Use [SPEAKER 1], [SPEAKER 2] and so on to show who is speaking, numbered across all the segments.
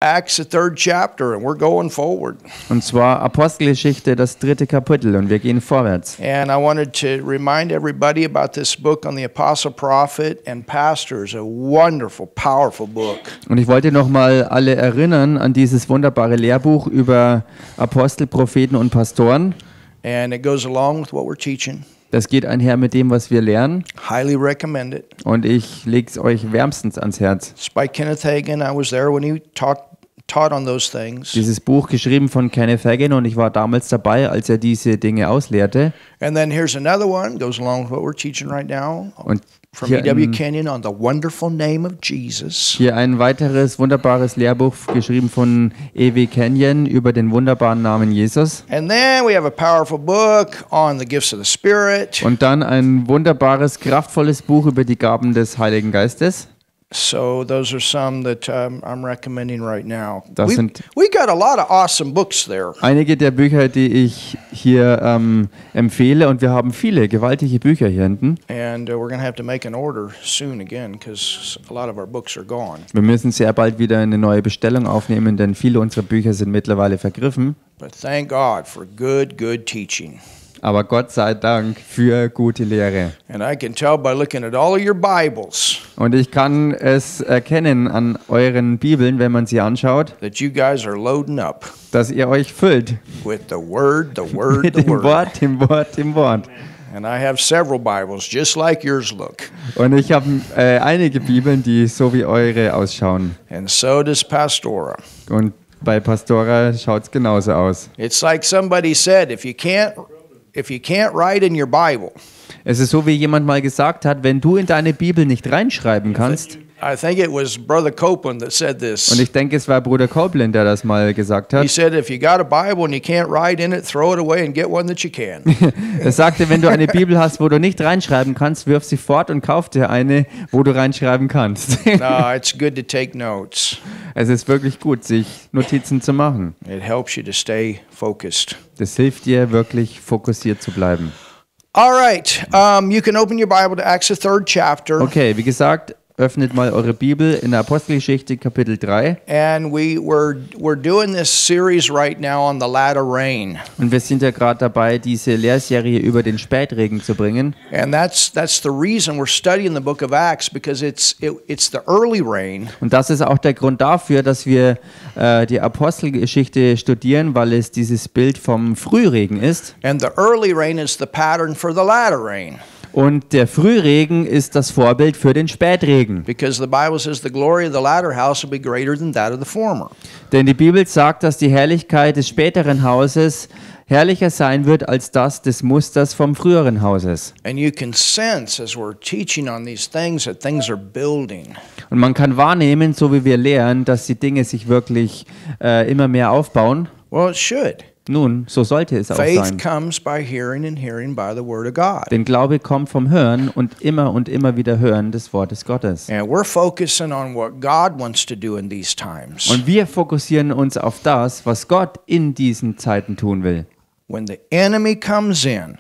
[SPEAKER 1] Acts, the 3rd chapter, and we're going forward.
[SPEAKER 2] Und zwar Apostelgeschichte, das 3. Kapitel, und wir gehen vorwärts.
[SPEAKER 1] And I wanted to remind everybody about this book on the apostle, prophet, and pastor. It's a wonderful, powerful book.
[SPEAKER 2] Und ich wollte nochmal alle erinnern an dieses wunderbare Lehrbuch über Apostel, Propheten und Pastoren.
[SPEAKER 1] And it goes along with what we're teaching.
[SPEAKER 2] Das geht einher mit dem, was wir lernen.
[SPEAKER 1] Highly recommend it.
[SPEAKER 2] Und ich lege es euch wärmstens ans Herz.
[SPEAKER 1] It's by Kenneth Hagin. I was there when he taught on those things.
[SPEAKER 2] Dieses Buch geschrieben von Kenneth Hagin, und ich war damals dabei, als er diese Dinge auslehrte.
[SPEAKER 1] And then here's another one, goes along with what we're teaching right now.
[SPEAKER 2] Und
[SPEAKER 1] From E.W. Kenyon on the wonderful name of Jesus.
[SPEAKER 2] Hier ein weiteres wunderbares Lehrbuch geschrieben von E.W. Kenyon über den wunderbaren Namen Jesus.
[SPEAKER 1] And then we have a powerful book on the gifts of the Spirit.
[SPEAKER 2] Und dann ein wunderbares, kraftvolles Buch über die Gaben des Heiligen Geistes.
[SPEAKER 1] So those are some that I'm recommending right now.
[SPEAKER 2] Das sind
[SPEAKER 1] We got a lot of awesome books there.
[SPEAKER 2] einige der Bücher, die ich hier empfehle, und wir haben viele gewaltige Bücher hier hinten.
[SPEAKER 1] And we're going to have to make an order soon again because a lot of our books are gone.
[SPEAKER 2] Wir müssen sehr bald wieder eine neue Bestellung aufnehmen, denn viele unserer Bücher sind mittlerweile vergriffen.
[SPEAKER 1] But thank God for good teaching.
[SPEAKER 2] Aber Gott sei Dank für gute Lehre.
[SPEAKER 1] And I can tell by looking at all of your Bibles
[SPEAKER 2] Und ich kann es erkennen an euren Bibeln, wenn man sie anschaut,
[SPEAKER 1] that you guys are loading up
[SPEAKER 2] dass ihr euch füllt
[SPEAKER 1] with the Word,
[SPEAKER 2] mit
[SPEAKER 1] the
[SPEAKER 2] dem
[SPEAKER 1] Word.
[SPEAKER 2] Wort, dem Wort, dem Wort.
[SPEAKER 1] And I have several Bibles just like yours look.
[SPEAKER 2] Und ich habe einige Bibeln, die so wie eure ausschauen.
[SPEAKER 1] And so does Pastora.
[SPEAKER 2] Und bei Pastora schaut es genauso aus.
[SPEAKER 1] It's like somebody said, if you can't write in your Bible,
[SPEAKER 2] Es ist so, wie jemand mal gesagt hat, wenn du in deine Bibel nicht reinschreiben kannst,
[SPEAKER 1] I think it was Brother Copeland that said this.
[SPEAKER 2] und ich denke, es war Bruder Copeland, der das mal gesagt
[SPEAKER 1] He
[SPEAKER 2] hat.
[SPEAKER 1] said, if you got a Bible and you can't write in it, throw it away and get one that you can.
[SPEAKER 2] Er sagte, wenn du eine Bibel hast, wo du nicht reinschreiben kannst, wirf sie fort und kauf dir eine, wo du reinschreiben kannst.
[SPEAKER 1] No, it's good to take notes.
[SPEAKER 2] Es ist wirklich gut, sich Notizen zu machen.
[SPEAKER 1] It helps you to stay focused.
[SPEAKER 2] Das hilft dir, wirklich fokussiert zu bleiben.
[SPEAKER 1] All right, you can open your Bible to Acts, the 3rd chapter.
[SPEAKER 2] Okay, wie gesagt, öffnet mal eure Bibel in der Apostelgeschichte Kapitel 3.
[SPEAKER 1] And we're doing this series right now on the latter rain.
[SPEAKER 2] Und wir sind ja gerade dabei, diese Lehrserie über den Spätregen zu bringen.
[SPEAKER 1] And that's the reason we're studying the book of Acts, because it's the early rain.
[SPEAKER 2] Und das ist auch der Grund dafür, dass wir die Apostelgeschichte studieren, weil es dieses Bild vom Frühregen ist.
[SPEAKER 1] And the early rain is the pattern for the latter rain.
[SPEAKER 2] Und der Frühregen ist das Vorbild für den Spätregen.
[SPEAKER 1] Because the Bible says the glory of the latter house will be greater than that of the former.
[SPEAKER 2] Denn die Bibel sagt, dass die Herrlichkeit des späteren Hauses herrlicher sein wird als das des Musters vom früheren Hauses.
[SPEAKER 1] And you can sense as we're teaching on these things that things are building.
[SPEAKER 2] Und man kann wahrnehmen, so wie wir lehren, dass die Dinge sich wirklich immer mehr aufbauen.
[SPEAKER 1] Well, it should.
[SPEAKER 2] Nun, so sollte es auch
[SPEAKER 1] Faith
[SPEAKER 2] sein.
[SPEAKER 1] comes by hearing and hearing by the word of God.
[SPEAKER 2] Denn Glaube kommt vom Hören und immer wieder Hören des Wortes Gottes.
[SPEAKER 1] And we're focusing on what God wants to do in these times.
[SPEAKER 2] Und wir fokussieren uns auf das, was Gott in diesen Zeiten tun will.
[SPEAKER 1] When the enemy comes in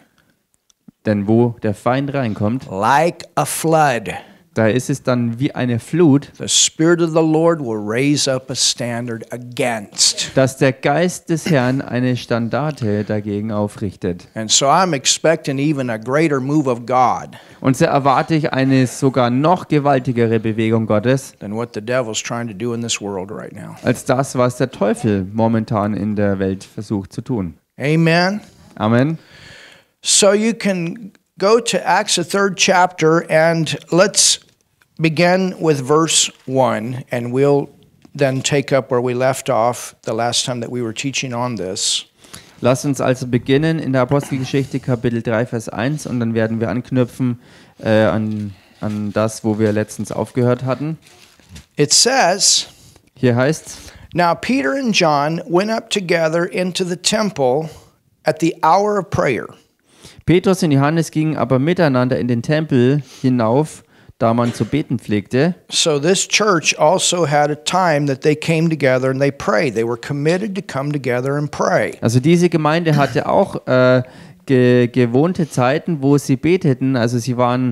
[SPEAKER 2] Denn wo der Feind reinkommt,
[SPEAKER 1] like a flood,
[SPEAKER 2] da ist es dann wie eine Flut,
[SPEAKER 1] the Spirit of the Lord will raise up a standard against.
[SPEAKER 2] dass der Geist des Herrn eine Standarte dagegen aufrichtet.
[SPEAKER 1] And so I'm expecting even a greater move of God
[SPEAKER 2] Und so erwarte ich eine sogar noch gewaltigere Bewegung Gottes,
[SPEAKER 1] than what the devil's trying to do in this world right now.
[SPEAKER 2] als das, was der Teufel momentan in der Welt versucht zu tun.
[SPEAKER 1] Amen.
[SPEAKER 2] Amen.
[SPEAKER 1] So you can go to Acts, the 3rd chapter, and let's begin with verse 1, and we'll then take up where we left off the last time that we were teaching on this.
[SPEAKER 2] Lasst uns also beginnen in der Apostelgeschichte Kapitel 3, Vers 1, und dann werden wir anknüpfen an das, wo wir letztens aufgehört hatten.
[SPEAKER 1] It says,
[SPEAKER 2] Hier heißt's:
[SPEAKER 1] Now Peter and John went up together into the temple at the hour of prayer.
[SPEAKER 2] Petrus und Johannes gingen aber miteinander in den Tempel hinauf, da man zu beten pflegte.
[SPEAKER 1] So this church also had a time that they came together and they prayed. They were committed to come together and pray.
[SPEAKER 2] Also diese Gemeinde hatte auch gewohnte Zeiten, wo sie beteten. Also sie waren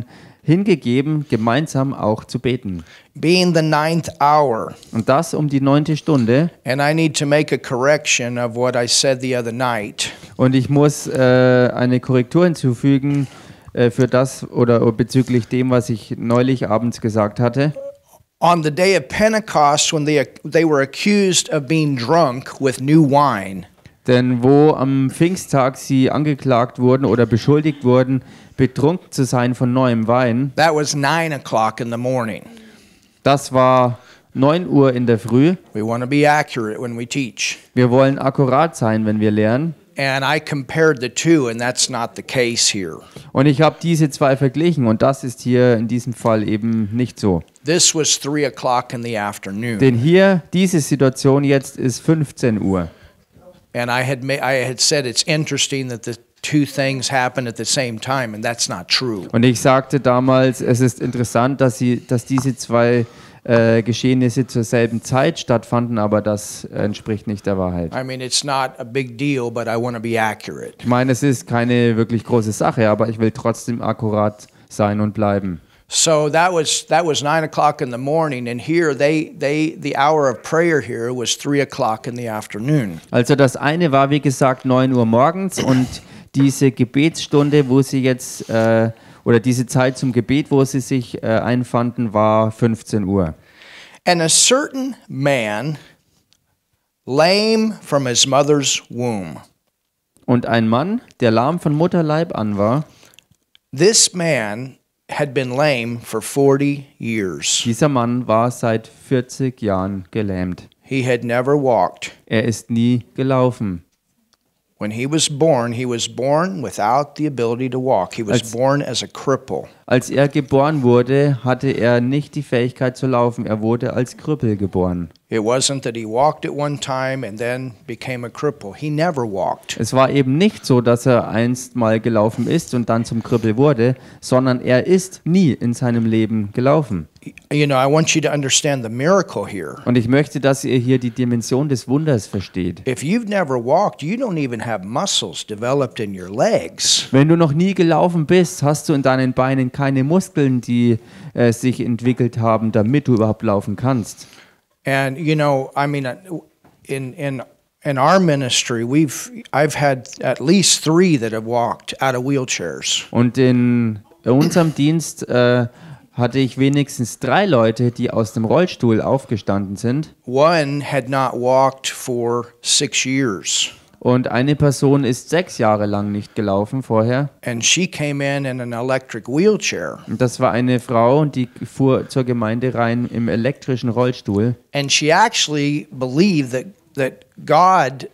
[SPEAKER 2] hingegeben, gemeinsam auch zu beten.
[SPEAKER 1] Being the 9th hour.
[SPEAKER 2] Und das um die 9. Stunde.
[SPEAKER 1] And I need to make a correction of what I said the other night.
[SPEAKER 2] Und ich muss eine Korrektur hinzufügen für das oder bezüglich dem, was ich neulich abends gesagt hatte.
[SPEAKER 1] On the day of Pentecost, when they were accused of being drunk with new wine.
[SPEAKER 2] Denn wo am Pfingsttag sie angeklagt wurden oder beschuldigt wurden, betrunken zu sein von neuem Wein,
[SPEAKER 1] That was 9 o'clock in the morning.
[SPEAKER 2] das war 9 Uhr in der Früh.
[SPEAKER 1] We want to be accurate when we teach.
[SPEAKER 2] Wir wollen akkurat sein, wenn wir lernen.
[SPEAKER 1] And I compared the two, and that's not the case here.
[SPEAKER 2] Und ich habe diese zwei verglichen und das ist hier in diesem Fall eben nicht so.
[SPEAKER 1] This was 3 o'clock in the afternoon.
[SPEAKER 2] Denn hier, diese Situation jetzt ist 15 Uhr.
[SPEAKER 1] And I had said it's interesting that the two things happen at the same time, and that's not true.
[SPEAKER 2] Und ich sagte damals, es ist interessant, dass diese zwei Geschehnisse zur selben Zeit stattfanden, aber das entspricht nicht der Wahrheit.
[SPEAKER 1] I mean, it's not a big deal, but I want to be accurate.
[SPEAKER 2] Ich meine, es ist keine wirklich große Sache, aber ich will trotzdem akkurat sein und bleiben.
[SPEAKER 1] So that was 9 o'clock in the morning, and here the hour of prayer here was 3 o'clock in the afternoon.
[SPEAKER 2] Also das eine war, wie gesagt, 9 Uhr morgens und diese Gebetsstunde, wo sie jetzt oder diese Zeit zum Gebet, wo sie sich einfanden, war 15 Uhr.
[SPEAKER 1] And a certain man, lame from his mother's womb.
[SPEAKER 2] Und ein Mann, der lahm von Mutterleib an war,
[SPEAKER 1] This man had been lame for 40 years.
[SPEAKER 2] dieser Mann war seit 40 Jahren gelähmt.
[SPEAKER 1] He had never walked.
[SPEAKER 2] Er ist nie gelaufen.
[SPEAKER 1] When he was born without the ability to walk. He was born as a cripple.
[SPEAKER 2] Als er geboren wurde, hatte er nicht die Fähigkeit zu laufen. Er wurde als Krüppel geboren.
[SPEAKER 1] It wasn't that he walked at one time and then became a cripple. He never walked.
[SPEAKER 2] Es war eben nicht so, dass er einst mal gelaufen ist und dann zum Krüppel wurde, sondern er ist nie in seinem Leben gelaufen.
[SPEAKER 1] You know, I want you to understand the miracle here.
[SPEAKER 2] Und ich möchte, dass ihr hier die Dimension des Wunders versteht.
[SPEAKER 1] If you've never walked, you don't even have muscles developed in your legs.
[SPEAKER 2] Wenn du noch nie gelaufen bist, hast du in deinen Beinen keine Muskeln, die sich entwickelt haben, damit du überhaupt laufen kannst.
[SPEAKER 1] And you know, I mean, in our ministry, I've had at least 3 that have walked out of wheelchairs.
[SPEAKER 2] Und in unserem Dienst hatte ich wenigstens 3 Leute, die aus dem Rollstuhl aufgestanden sind.
[SPEAKER 1] One had not walked for 6 years.
[SPEAKER 2] Und eine Person ist 6 Jahre lang nicht gelaufen vorher.
[SPEAKER 1] And she came in an electric wheelchair.
[SPEAKER 2] Und das war eine Frau, und die fuhr zur Gemeinde rein im elektrischen Rollstuhl.
[SPEAKER 1] And she actually believed that God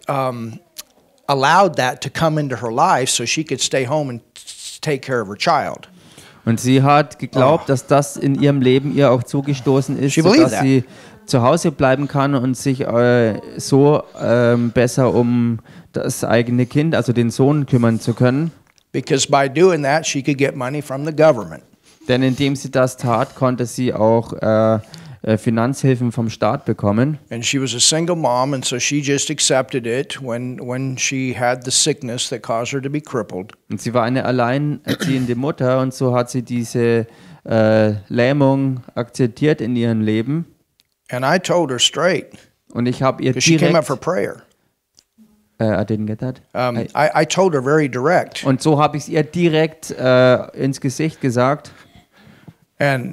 [SPEAKER 1] allowed that to come into her life so she could stay home and take care of her child.
[SPEAKER 2] Und sie hat geglaubt, dass das in ihrem Leben ihr auch zugestoßen ist, dass sie zu Hause bleiben kann und sich so besser um das eigene Kind, also den Sohn, kümmern zu können.
[SPEAKER 1] Because by doing that, she could get money from the government.
[SPEAKER 2] Denn indem sie das tat, konnte sie auch Finanzhilfen vom Staat bekommen.
[SPEAKER 1] And she was a single mom, and so she just accepted it when she had the sickness that caused her to be crippled.
[SPEAKER 2] Und sie war eine alleinerziehende Mutter, und so hat sie diese Lähmung akzeptiert in ihrem Leben.
[SPEAKER 1] And I told her straight.
[SPEAKER 2] Und ich habe ihr
[SPEAKER 1] Because she came up for
[SPEAKER 2] direkt
[SPEAKER 1] prayer.
[SPEAKER 2] I didn't get that.
[SPEAKER 1] I told her very direct.
[SPEAKER 2] Und so habe ich es ihr direkt ins Gesicht gesagt.
[SPEAKER 1] And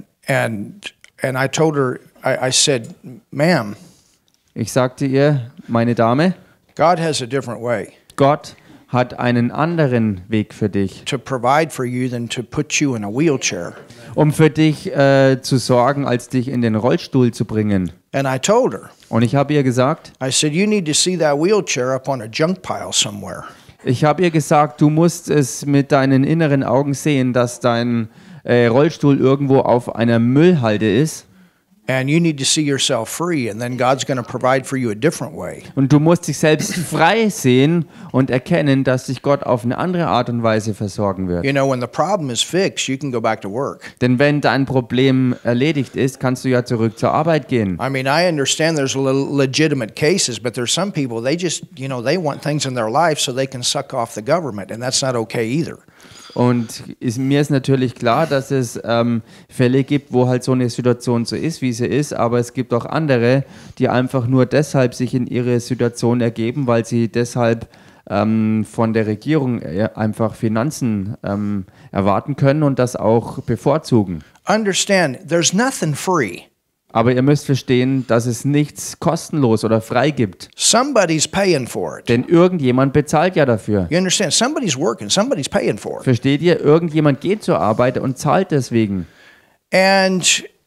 [SPEAKER 1] I told her, I said, ma'am,
[SPEAKER 2] Ich sagte ihr, meine Dame,
[SPEAKER 1] God has a different way
[SPEAKER 2] Gott hat einen anderen Weg für dich,
[SPEAKER 1] to provide for you than to put you in a wheelchair.
[SPEAKER 2] um für dich zu sorgen, als dich in den Rollstuhl zu bringen.
[SPEAKER 1] And I told her,
[SPEAKER 2] Und ich habe ihr gesagt,
[SPEAKER 1] I said, you need to see that wheelchair up on a junk pile somewhere.
[SPEAKER 2] ich habe ihr gesagt, du musst es mit deinen inneren Augen sehen, dass dein Rollstuhl irgendwo auf einer Müllhalde ist.
[SPEAKER 1] And you need to see yourself free, and then God's going to provide for you a different way.
[SPEAKER 2] Und du musst dich selbst frei sehen und erkennen, dass dich Gott auf eine andere Art und Weise versorgen wird.
[SPEAKER 1] You know, when the problem is fixed, you can go back to work.
[SPEAKER 2] Denn wenn dein Problem erledigt ist, kannst du ja zurück zur Arbeit gehen.
[SPEAKER 1] I mean, I understand there's legitimate cases, but there's some people, they just, you know, they want things in their life so they can suck off the government, and that's not okay either.
[SPEAKER 2] Und mir ist natürlich klar, dass es Fälle gibt, wo halt so eine Situation so ist, wie sie ist, aber es gibt auch andere, die einfach nur deshalb sich in ihre Situation ergeben, weil sie deshalb von der Regierung einfach Finanzen erwarten können und das auch bevorzugen.
[SPEAKER 1] Understand, there's nothing free.
[SPEAKER 2] Aber ihr müsst verstehen, dass es nichts kostenlos oder frei gibt.
[SPEAKER 1] Somebody's paying for it.
[SPEAKER 2] Denn irgendjemand bezahlt ja dafür.
[SPEAKER 1] You understand? Somebody's working, somebody's paying for it.
[SPEAKER 2] Versteht ihr? Irgendjemand geht zur Arbeit und zahlt deswegen.
[SPEAKER 1] And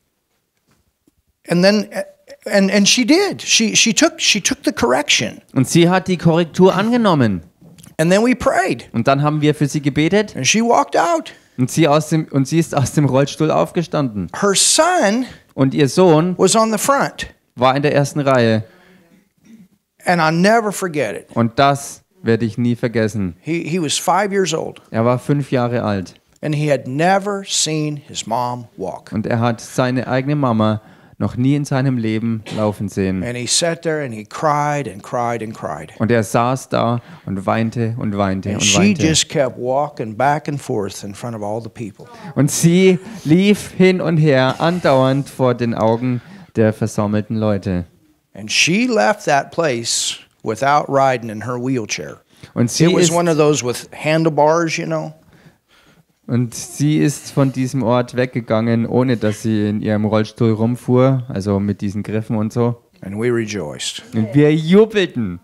[SPEAKER 1] she did. She took the correction.
[SPEAKER 2] Und sie hat die Korrektur angenommen.
[SPEAKER 1] And then we prayed.
[SPEAKER 2] Und dann haben wir für sie gebetet.
[SPEAKER 1] And she walked out.
[SPEAKER 2] Und sie ist aus dem Rollstuhl aufgestanden.
[SPEAKER 1] Her son
[SPEAKER 2] Und ihr Sohn
[SPEAKER 1] was on the front.
[SPEAKER 2] war in der ersten Reihe.
[SPEAKER 1] And I'll never forget it.
[SPEAKER 2] Und das werde ich nie vergessen.
[SPEAKER 1] He was 5 years old.
[SPEAKER 2] Er war 5 Jahre alt.
[SPEAKER 1] And he had never seen his mom walk.
[SPEAKER 2] Und er hat seine eigene Mama noch nie in seinem Leben laufen sehen.
[SPEAKER 1] And he sat there and he cried and cried and cried.
[SPEAKER 2] Und er saß da und weinte und weinte
[SPEAKER 1] And
[SPEAKER 2] und
[SPEAKER 1] she
[SPEAKER 2] weinte.
[SPEAKER 1] just kept walking back and forth in front of all the people.
[SPEAKER 2] Und sie lief hin und her, andauernd vor den Augen der versammelten Leute.
[SPEAKER 1] And she left that place without riding in her wheelchair.
[SPEAKER 2] Und sie
[SPEAKER 1] It was
[SPEAKER 2] ist
[SPEAKER 1] one of those with handlebars, you know.
[SPEAKER 2] Und sie ist von diesem Ort weggegangen, ohne dass sie in ihrem Rollstuhl rumfuhr, also mit diesen Griffen und so.
[SPEAKER 1] And we rejoiced.
[SPEAKER 2] Und wir jubelten.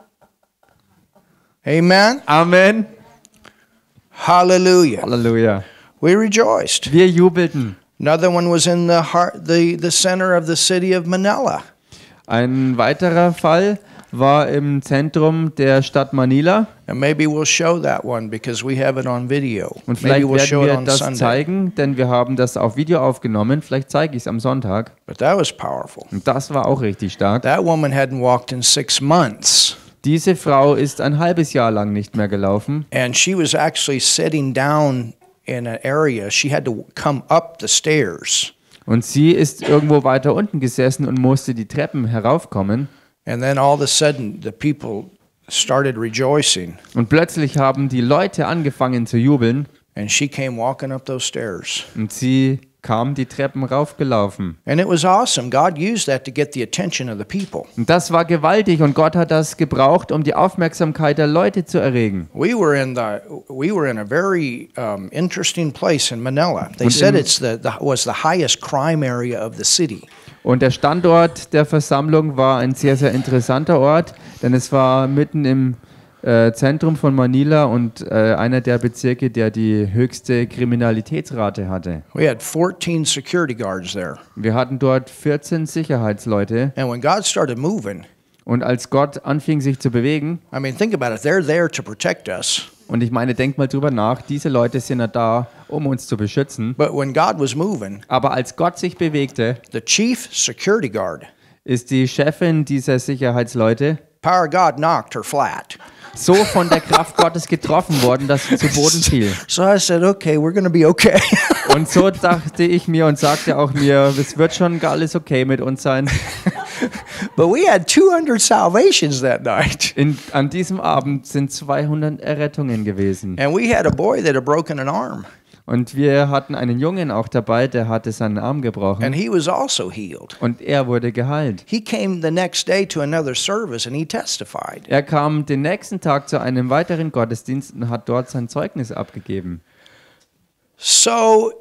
[SPEAKER 1] Amen.
[SPEAKER 2] Amen.
[SPEAKER 1] Hallelujah.
[SPEAKER 2] Halleluja.
[SPEAKER 1] We rejoiced.
[SPEAKER 2] Wir jubelten.
[SPEAKER 1] Another one was in the center of the city of Manila.
[SPEAKER 2] Ein weiterer Fall war im Zentrum der Stadt Manila.
[SPEAKER 1] And maybe we'll show that one because we have it on video.
[SPEAKER 2] Und
[SPEAKER 1] Maybe
[SPEAKER 2] vielleicht
[SPEAKER 1] we'll show
[SPEAKER 2] werden
[SPEAKER 1] it
[SPEAKER 2] wir
[SPEAKER 1] on
[SPEAKER 2] das
[SPEAKER 1] Sunday.
[SPEAKER 2] zeigen, denn wir haben das auf Video aufgenommen. Vielleicht zeige ich es am Sonntag.
[SPEAKER 1] But that was powerful.
[SPEAKER 2] Und das war auch richtig stark.
[SPEAKER 1] That woman hadn't walked in 6 months.
[SPEAKER 2] Diese Frau ist ein halbes Jahr lang nicht mehr gelaufen.
[SPEAKER 1] And she was actually sitting down in an area. She had to come up the stairs.
[SPEAKER 2] Und sie ist irgendwo weiter unten gesessen und musste die Treppen heraufkommen.
[SPEAKER 1] And then all of a sudden, the people started rejoicing.
[SPEAKER 2] Und plötzlich haben die Leute angefangen zu jubeln.
[SPEAKER 1] And she came walking up those stairs.
[SPEAKER 2] Und sie kam die Treppen raufgelaufen.
[SPEAKER 1] And it was awesome. God used that to get the attention of the people.
[SPEAKER 2] Und das war gewaltig und Gott hat das gebraucht, um die Aufmerksamkeit der Leute zu erregen.
[SPEAKER 1] We were in a very interesting place in Manila. They said it's was the highest crime area of the city.
[SPEAKER 2] Und der Standort der Versammlung war ein sehr, sehr interessanter Ort, denn es war mitten im Zentrum von Manila und einer der Bezirke, der die höchste Kriminalitätsrate hatte.
[SPEAKER 1] We had 14 security guards there.
[SPEAKER 2] Wir hatten dort 14 Sicherheitsleute.
[SPEAKER 1] And when God started moving,
[SPEAKER 2] Und als Gott anfing, sich zu bewegen,
[SPEAKER 1] I mean, think about it. They're there to protect us.
[SPEAKER 2] und ich meine, denkt mal drüber nach, diese Leute sind ja da, um uns zu beschützen.
[SPEAKER 1] But when God was moving,
[SPEAKER 2] Aber als Gott sich bewegte,
[SPEAKER 1] the chief security guard,
[SPEAKER 2] ist die Chefin dieser Sicherheitsleute
[SPEAKER 1] power of God knocked her flat.
[SPEAKER 2] so von der Kraft Gottes getroffen worden, dass sie zu Boden fiel.
[SPEAKER 1] So I said, okay, we're going to be okay.
[SPEAKER 2] Und so dachte ich mir und sagte auch mir, es wird schon alles okay mit uns sein.
[SPEAKER 1] But we had 200 salvations that night.
[SPEAKER 2] An diesem Abend sind 200 Errettungen gewesen.
[SPEAKER 1] And we had a boy that had broken an arm.
[SPEAKER 2] Und wir hatten einen Jungen auch dabei, der hatte seinen Arm gebrochen.
[SPEAKER 1] And he was also healed.
[SPEAKER 2] Und er wurde geheilt.
[SPEAKER 1] He came the next day to another service and he testified.
[SPEAKER 2] Er kam den nächsten Tag zu einem weiteren Gottesdienst und hat dort sein Zeugnis abgegeben.
[SPEAKER 1] So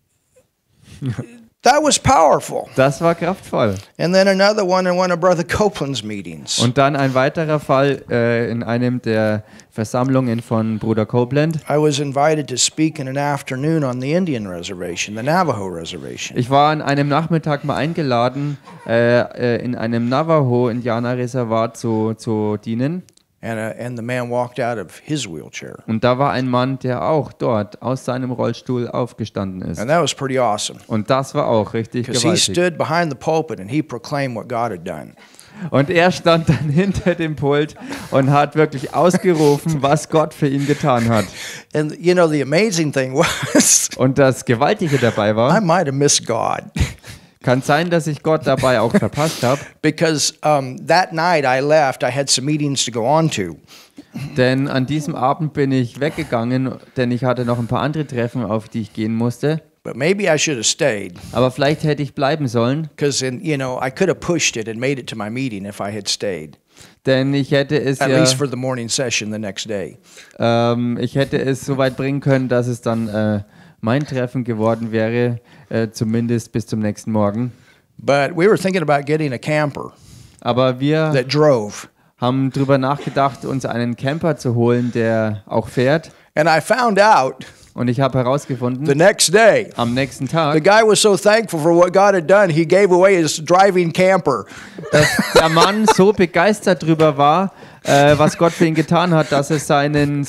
[SPEAKER 1] that was powerful.
[SPEAKER 2] Das war kraftvoll.
[SPEAKER 1] And then another one in one of Brother Copeland's meetings.
[SPEAKER 2] Und dann ein weiterer Fall in einem der Versammlungen von Bruder Copeland.
[SPEAKER 1] I was invited to speak in an afternoon on the Indian reservation, the Navajo reservation.
[SPEAKER 2] Ich war an einem Nachmittag mal eingeladen, in einem Navajo-Indianerreservat zu dienen.
[SPEAKER 1] And the man walked out of his wheelchair.
[SPEAKER 2] Und da war ein Mann, der auch dort aus seinem Rollstuhl aufgestanden ist.
[SPEAKER 1] And that was pretty awesome.
[SPEAKER 2] Und das war auch richtig
[SPEAKER 1] Because he
[SPEAKER 2] gewaltig.
[SPEAKER 1] stood behind the pulpit and he proclaimed what God had done.
[SPEAKER 2] Und er stand dann hinter dem Pult und hat wirklich ausgerufen, was Gott für ihn getan hat.
[SPEAKER 1] And you know, the amazing thing was,
[SPEAKER 2] Und das Gewaltige dabei
[SPEAKER 1] I
[SPEAKER 2] war,
[SPEAKER 1] might have missed God.
[SPEAKER 2] Kann sein, dass ich Gott dabei auch verpasst habe.
[SPEAKER 1] Because that night I left, I had some meetings to go on to.
[SPEAKER 2] Denn an diesem Abend bin ich weggegangen, denn ich hatte noch ein paar andere Treffen, auf die ich gehen musste.
[SPEAKER 1] But maybe I should have stayed.
[SPEAKER 2] Aber vielleicht hätte ich bleiben sollen.
[SPEAKER 1] Because I could have pushed it and made it to my meeting if I had stayed.
[SPEAKER 2] Denn ich hätte es
[SPEAKER 1] At least for the morning session the next day.
[SPEAKER 2] Ich hätte es so weit bringen können, dass es dann mein Treffen geworden wäre, zumindest bis zum nächsten Morgen.
[SPEAKER 1] But we were thinking about getting a camper
[SPEAKER 2] Aber wir
[SPEAKER 1] that drove.
[SPEAKER 2] haben drüber nachgedacht, uns einen Camper zu holen, der auch fährt.
[SPEAKER 1] And I found out
[SPEAKER 2] Und ich habe herausgefunden,
[SPEAKER 1] the next day,
[SPEAKER 2] am nächsten
[SPEAKER 1] the
[SPEAKER 2] Tag,
[SPEAKER 1] guy was so thankful for what God had done, he gave away his driving camper.
[SPEAKER 2] dass der Mann so begeistert drüber war, was Gott für ihn getan hat, dass er seinen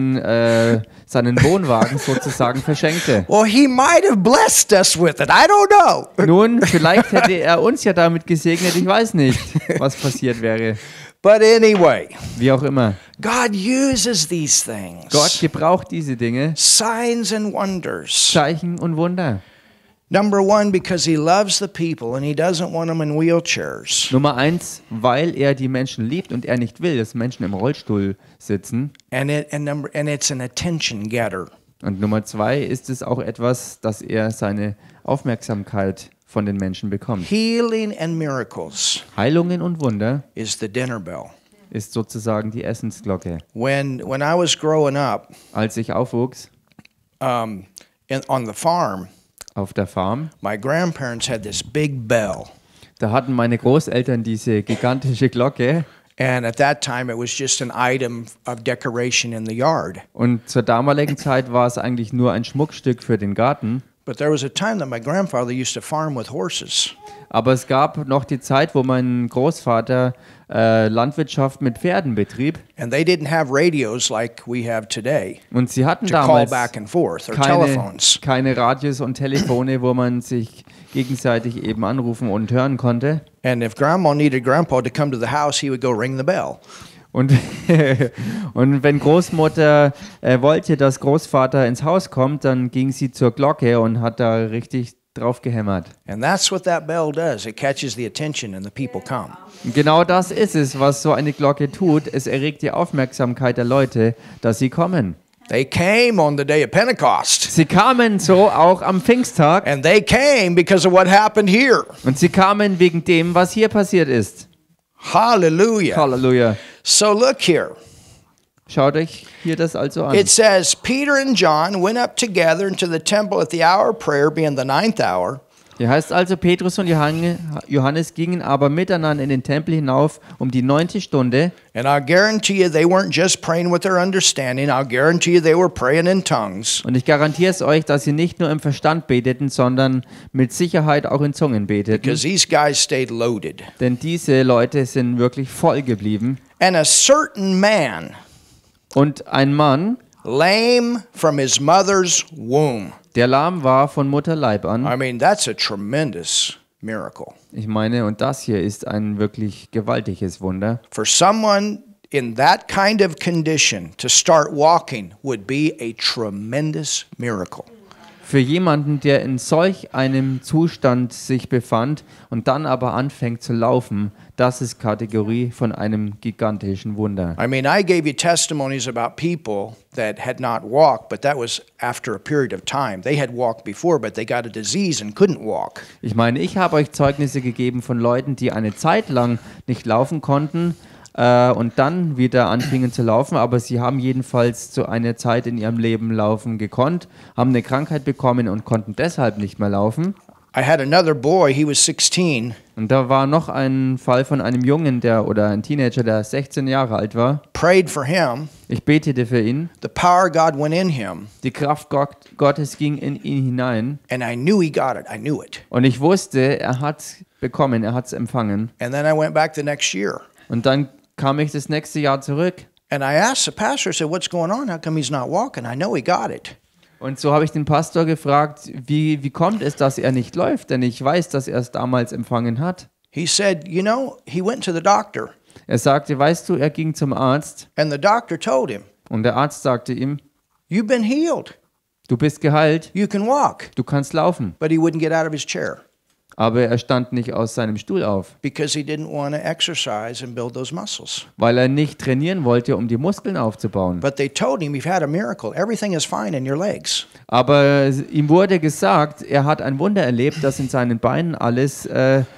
[SPEAKER 2] Wohnwagen sozusagen verschenkte.
[SPEAKER 1] Well, he might have blessed us with it. I don't know.
[SPEAKER 2] Nun, vielleicht hätte er uns ja damit gesegnet, ich weiß nicht, was passiert wäre.
[SPEAKER 1] But anyway,
[SPEAKER 2] Wie auch immer.
[SPEAKER 1] God uses these things.
[SPEAKER 2] Gott gebraucht diese Dinge,
[SPEAKER 1] Signs and wonders.
[SPEAKER 2] Zeichen und Wunder.
[SPEAKER 1] Number one, because he loves the people and he doesn't want them in wheelchairs.
[SPEAKER 2] Nummer 1, weil er die Menschen liebt und er nicht will, dass Menschen im Rollstuhl sitzen.
[SPEAKER 1] And it's an attention getter.
[SPEAKER 2] Und Nummer 2 ist es auch etwas, dass er seine Aufmerksamkeit von den Menschen bekommt.
[SPEAKER 1] Healing and miracles
[SPEAKER 2] Heilungen und Wunder
[SPEAKER 1] is the dinner bell.
[SPEAKER 2] ist sozusagen die Essensglocke.
[SPEAKER 1] When I was growing up
[SPEAKER 2] Als ich aufwuchs
[SPEAKER 1] on the farm,
[SPEAKER 2] auf der Farm,
[SPEAKER 1] my grandparents had this big bell.
[SPEAKER 2] da hatten meine Großeltern diese gigantische Glocke.
[SPEAKER 1] And at that time, it was just an item of decoration in the yard.
[SPEAKER 2] Und zur damaligen Zeit war es eigentlich nur ein Schmuckstück für den Garten.
[SPEAKER 1] But there was a time that my grandfather used to farm with horses.
[SPEAKER 2] Aber es gab noch die Zeit, wo mein Großvater Landwirtschaft mit Pferden betrieb.
[SPEAKER 1] And they didn't have radios like we have today
[SPEAKER 2] Und sie hatten
[SPEAKER 1] to call
[SPEAKER 2] damals
[SPEAKER 1] back and forth or telephones.
[SPEAKER 2] keine Radios und Telefone, wo man sich gegenseitig eben anrufen und hören konnte.
[SPEAKER 1] And if grandma needed grandpa to come to the house, he would go ring the bell.
[SPEAKER 2] Und, und wenn Großmutter wollte, dass Großvater ins Haus kommt, dann ging sie zur Glocke und hat da richtig drauf gehämmert.
[SPEAKER 1] And that's what that bell does. It catches the attention and the people come.
[SPEAKER 2] Und genau das ist es, was so eine Glocke tut. Es erregt die Aufmerksamkeit der Leute, dass sie kommen.
[SPEAKER 1] They came on the day of Pentecost.
[SPEAKER 2] Sie kamen so auch am Pfingsttag
[SPEAKER 1] And they came because of what happened here.
[SPEAKER 2] und sie kamen wegen dem, was hier passiert ist.
[SPEAKER 1] Hallelujah.
[SPEAKER 2] Halleluja.
[SPEAKER 1] So look here.
[SPEAKER 2] Schaut euch hier das also an.
[SPEAKER 1] It says, Peter and John went up together into the temple at the hour of prayer, being the 9th hour.
[SPEAKER 2] Hier heißt also, Petrus und Johannes gingen aber miteinander in den Tempel hinauf um die 9. Stunde.
[SPEAKER 1] And I'll guarantee you, they weren't just praying with their understanding. I'll guarantee you, they were praying in tongues.
[SPEAKER 2] Und ich garantiere es euch, dass sie nicht nur im Verstand beteten, sondern mit Sicherheit auch in Zungen beteten.
[SPEAKER 1] Because these guys stayed loaded.
[SPEAKER 2] Denn diese Leute sind wirklich voll geblieben.
[SPEAKER 1] And a certain man,
[SPEAKER 2] Und ein Mann,
[SPEAKER 1] lame from his mother's womb.
[SPEAKER 2] der lahm war von Mutterleib an.
[SPEAKER 1] I mean, that's a tremendous miracle.
[SPEAKER 2] Ich meine, und das hier ist ein wirklich gewaltiges Wunder.
[SPEAKER 1] For someone in that kind of condition to start walking would be a tremendous miracle.
[SPEAKER 2] Für jemanden, der in solch einem Zustand sich befand und dann aber anfängt zu laufen, das ist Kategorie von einem gigantischen Wunder.
[SPEAKER 1] I mean, I gave you testimonies about people that had not walked, but that was after a period of time. They had walked before, but they got a disease and couldn't walk.
[SPEAKER 2] Ich meine, ich habe euch Zeugnisse gegeben von Leuten, die eine Zeit lang nicht laufen konnten und dann wieder anfingen zu laufen, aber sie haben jedenfalls zu einer Zeit in ihrem Leben laufen gekonnt, haben eine Krankheit bekommen und konnten deshalb nicht mehr laufen.
[SPEAKER 1] I had another boy, he was 16.
[SPEAKER 2] Und da war noch ein Fall von einem Jungen, oder ein Teenager, der 16 Jahre alt war.
[SPEAKER 1] Prayed for him.
[SPEAKER 2] Ich betete für ihn.
[SPEAKER 1] The power of God went in him.
[SPEAKER 2] Die Kraft Gottes ging in ihn hinein.
[SPEAKER 1] And I knew he got it. I knew it.
[SPEAKER 2] Und ich wusste, er hat es bekommen, er hat es empfangen.
[SPEAKER 1] And then I went back the next year.
[SPEAKER 2] Und dann kam ich das nächste Jahr zurück.
[SPEAKER 1] And I asked the pastor, I said, what's going on? How come he's not walking? I know he got it.
[SPEAKER 2] Und so habe ich den Pastor gefragt, wie kommt es, dass er nicht läuft? Denn ich weiß, dass er es damals empfangen hat.
[SPEAKER 1] He said, you know, he went to the doctor.
[SPEAKER 2] Er sagte, weißt du, er ging zum Arzt.
[SPEAKER 1] And the doctor told him,
[SPEAKER 2] Und der Arzt sagte ihm,
[SPEAKER 1] you've been healed.
[SPEAKER 2] du bist geheilt,
[SPEAKER 1] You can walk.
[SPEAKER 2] du kannst laufen.
[SPEAKER 1] But he wouldn't get out of his chair.
[SPEAKER 2] Aber er stand nicht aus seinem Stuhl auf,
[SPEAKER 1] because he didn't want to exercise and build those muscles.
[SPEAKER 2] weil er nicht trainieren wollte, um die Muskeln aufzubauen.
[SPEAKER 1] But they told him, you've had a miracle. Everything is fine in your legs.
[SPEAKER 2] Aber ihm wurde gesagt, er hat ein Wunder erlebt, dass in seinen Beinen alles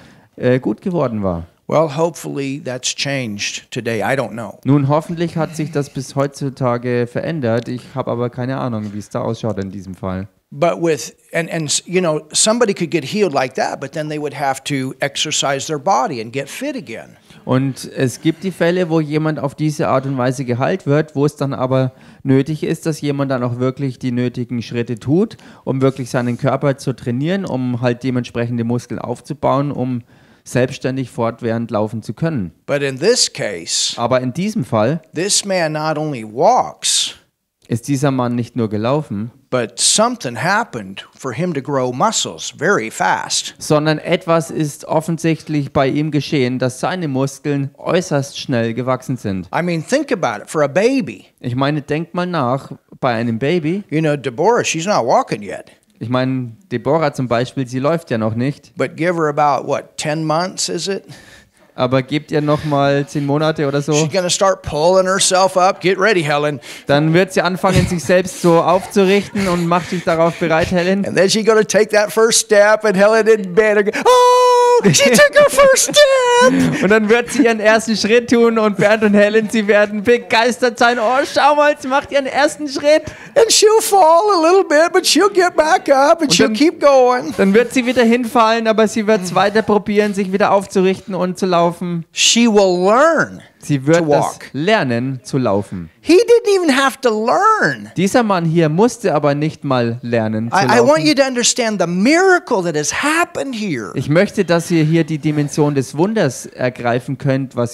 [SPEAKER 2] gut geworden war.
[SPEAKER 1] Well, hopefully that's changed today. I don't know.
[SPEAKER 2] Nun, hoffentlich hat sich das bis heutzutage verändert. Ich habe aber keine Ahnung, wie es da ausschaut in diesem Fall.
[SPEAKER 1] But with and you know, somebody could get healed like that, but then they would have to exercise their body and get fit again.
[SPEAKER 2] Und es gibt die Fälle, wo jemand auf diese Art und Weise geheilt wird, wo es dann aber nötig ist, dass jemand dann auch wirklich die nötigen Schritte tut, um wirklich seinen Körper zu trainieren, um halt dementsprechende Muskeln aufzubauen, um selbstständig fortwährend laufen zu können.
[SPEAKER 1] But in this case,
[SPEAKER 2] Aber in diesem Fall
[SPEAKER 1] this man not only walks,
[SPEAKER 2] ist dieser Mann nicht nur gelaufen,
[SPEAKER 1] but something happened for him to grow muscles very fast.
[SPEAKER 2] sondern etwas ist offensichtlich bei ihm geschehen, dass seine Muskeln äußerst schnell gewachsen sind.
[SPEAKER 1] I mean, think about it. For a baby,
[SPEAKER 2] Ich meine, denkt mal nach, bei einem Baby,
[SPEAKER 1] you know, Deborah, she's not walking yet.
[SPEAKER 2] ich meine, Deborah zum Beispiel, sie läuft ja noch nicht,
[SPEAKER 1] But give her about, what, 10 months, is it?
[SPEAKER 2] aber gebt ihr noch mal 10 Monate oder so,
[SPEAKER 1] She's going to start pulling herself up. Get ready, Helen.
[SPEAKER 2] dann wird sie anfangen, sich selbst so aufzurichten und macht sich darauf bereit, Helen.
[SPEAKER 1] And then she's going to take that first step, and Helen in bed, are going, oh, she took her first step.
[SPEAKER 2] Und dann wird sie ihren ersten Schritt tun und Bernd und Helen, sie werden begeistert sein. Oh, schau mal, sie macht ihren ersten Schritt.
[SPEAKER 1] And she'll fall a little bit, but she'll get back up, and she'll
[SPEAKER 2] dann-
[SPEAKER 1] keep going.
[SPEAKER 2] Dann wird sie wieder hinfallen, aber sie wird es weiter probieren, sich wieder aufzurichten und zu laufen.
[SPEAKER 1] She will learn.
[SPEAKER 2] Sie wird
[SPEAKER 1] To walk.
[SPEAKER 2] das lernen zu laufen.
[SPEAKER 1] He didn't even have to learn.
[SPEAKER 2] Dieser Mann hier musste aber nicht mal lernen zu
[SPEAKER 1] I want
[SPEAKER 2] laufen.
[SPEAKER 1] you to understand the miracle that has happened here.
[SPEAKER 2] Ich möchte, dass ihr hier die Dimension des Wunders ergreifen könnt, was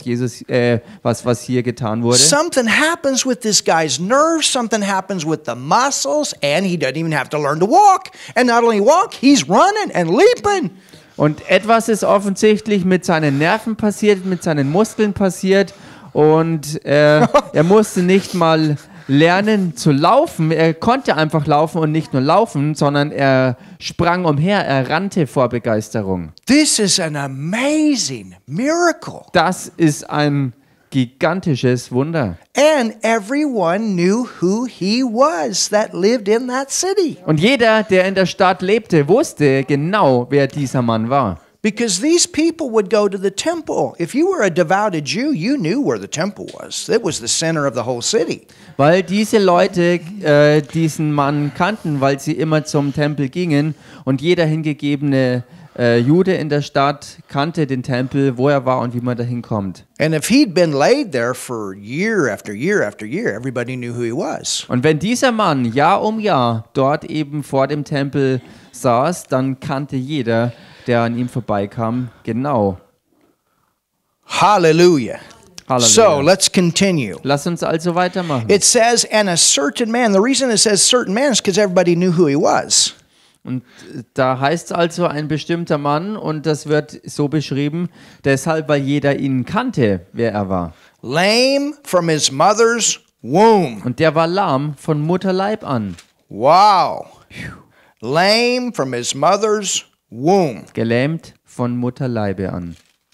[SPEAKER 2] was hier getan wurde.
[SPEAKER 1] Something happens with this guy's nerves, something happens with the muscles, and he doesn't even have to learn to walk. And not only walk, he's running and leaping.
[SPEAKER 2] Und etwas ist offensichtlich mit seinen Nerven passiert, mit seinen Muskeln passiert. Und er musste nicht mal lernen zu laufen. Er konnte einfach laufen und nicht nur laufen, sondern er sprang umher, er rannte vor Begeisterung.
[SPEAKER 1] This is an amazing miracle.
[SPEAKER 2] Das ist ein gigantisches Wunder.
[SPEAKER 1] And everyone knew who he was that lived in that city.
[SPEAKER 2] Und jeder, der in der Stadt lebte, wusste genau, wer dieser Mann war.
[SPEAKER 1] Because these people would go to the temple. If you were a devoted Jew, you knew where the temple was. It was the center of the whole city.
[SPEAKER 2] Weil diese Leute diesen Mann kannten, weil sie immer zum Tempel gingen und jeder hingegebene Jude in der Stadt kannte den Tempel, wo er war und wie man dahin kommt.
[SPEAKER 1] And if he'd been laid there for year after year after year, everybody knew who he was.
[SPEAKER 2] Und wenn dieser Mann Jahr um Jahr dort eben vor dem Tempel saß, dann kannte jeder, der an ihm vorbeikam, genau.
[SPEAKER 1] Hallelujah.
[SPEAKER 2] Halleluja.
[SPEAKER 1] So let's continue.
[SPEAKER 2] Lass uns also weitermachen.
[SPEAKER 1] It says, and a certain man, the reason it says certain man is because everybody knew who he was.
[SPEAKER 2] Und da heißt es also ein bestimmter Mann und das wird so beschrieben, deshalb, weil jeder ihn kannte, wer er war.
[SPEAKER 1] Lame from his mother's womb.
[SPEAKER 2] Und der war lahm von Mutterleib an,
[SPEAKER 1] Wow. Lame from his mother's womb.
[SPEAKER 2] gelähmt von Mutterleibe an.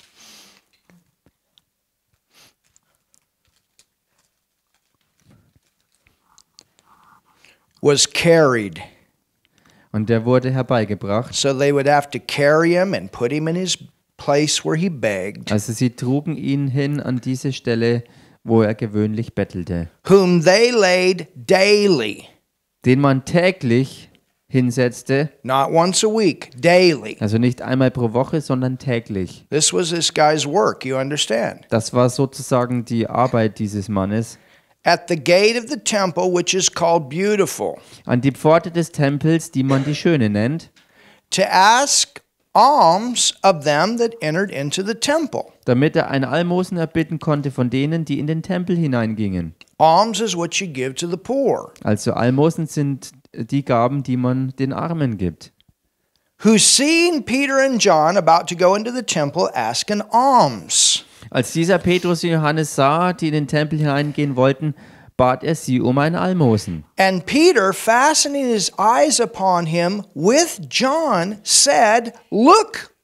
[SPEAKER 1] Was carried.
[SPEAKER 2] Und der wurde herbeigebracht.
[SPEAKER 1] So they would have to carry him and put him in his place where he begged.
[SPEAKER 2] Also sie trugen ihn hin an diese Stelle, wo er gewöhnlich bettelte,
[SPEAKER 1] Whom they laid daily.
[SPEAKER 2] den man täglich hinsetzte,
[SPEAKER 1] Not once a week, daily.
[SPEAKER 2] also nicht einmal pro Woche, sondern täglich.
[SPEAKER 1] This was this guy's work, you understand?
[SPEAKER 2] Das war sozusagen die Arbeit dieses Mannes.
[SPEAKER 1] At the gate of the temple, which is called Beautiful,
[SPEAKER 2] An die Pforte des Tempels, die man die Schöne nennt,
[SPEAKER 1] to ask alms of them that entered into the temple.
[SPEAKER 2] damit er ein Almosen erbitten konnte von denen, die in den Tempel hineingingen.
[SPEAKER 1] Alms is what you give to the poor.
[SPEAKER 2] Also Almosen sind die Gaben, die man den Armen gibt.
[SPEAKER 1] Who seeing Peter and John about to go into the temple, ask an alms.
[SPEAKER 2] Als dieser Petrus und Johannes sah, die in den Tempel hineingehen wollten, bat er sie um ein Almosen.
[SPEAKER 1] And Peter, fastening his eyes upon him with John, said, Look,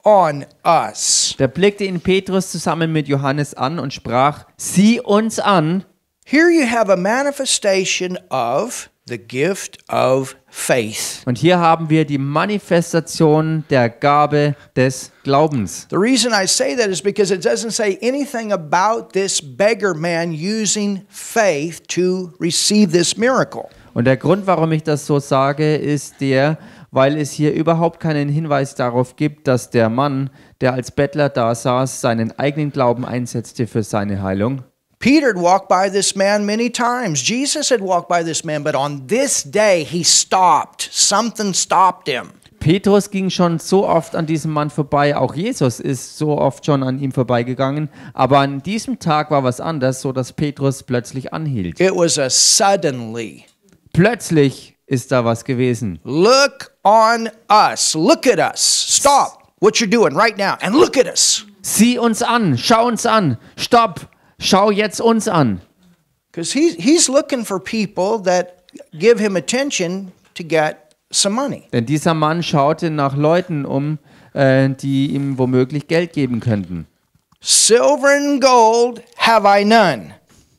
[SPEAKER 1] on us.
[SPEAKER 2] Da blickte ihn Petrus zusammen mit Johannes an und sprach: Sieh uns an.
[SPEAKER 1] Here you have a manifestation of the gift of faith.
[SPEAKER 2] Und hier haben wir die Manifestation der Gabe des Glaubens.
[SPEAKER 1] The reason I say that is because it doesn't say anything about this beggar man using faith to receive this miracle.
[SPEAKER 2] Und der Grund, warum ich das so sage, ist der, weil es hier überhaupt keinen Hinweis darauf gibt, dass der Mann, der als Bettler da saß, seinen eigenen Glauben einsetzte für seine Heilung.
[SPEAKER 1] Peter had walked by this man many times. Jesus had walked by this man, but on this day he stopped. Something stopped him.
[SPEAKER 2] Petrus ging schon so oft an diesem Mann vorbei, auch Jesus ist so oft schon an ihm vorbeigegangen, aber an diesem Tag war was anders, so dass Petrus plötzlich anhielt.
[SPEAKER 1] It was a suddenly.
[SPEAKER 2] Plötzlich ist da was gewesen.
[SPEAKER 1] Look on us. Look at us. Stop what you're doing right now and look at us.
[SPEAKER 2] Sieh uns an, schau uns an, stopp, schau jetzt uns an.
[SPEAKER 1] Because he's looking for people that give him attention to get some money.
[SPEAKER 2] Denn dieser Mann schaute nach Leuten die ihm womöglich Geld geben könnten.
[SPEAKER 1] Silver and gold have I none.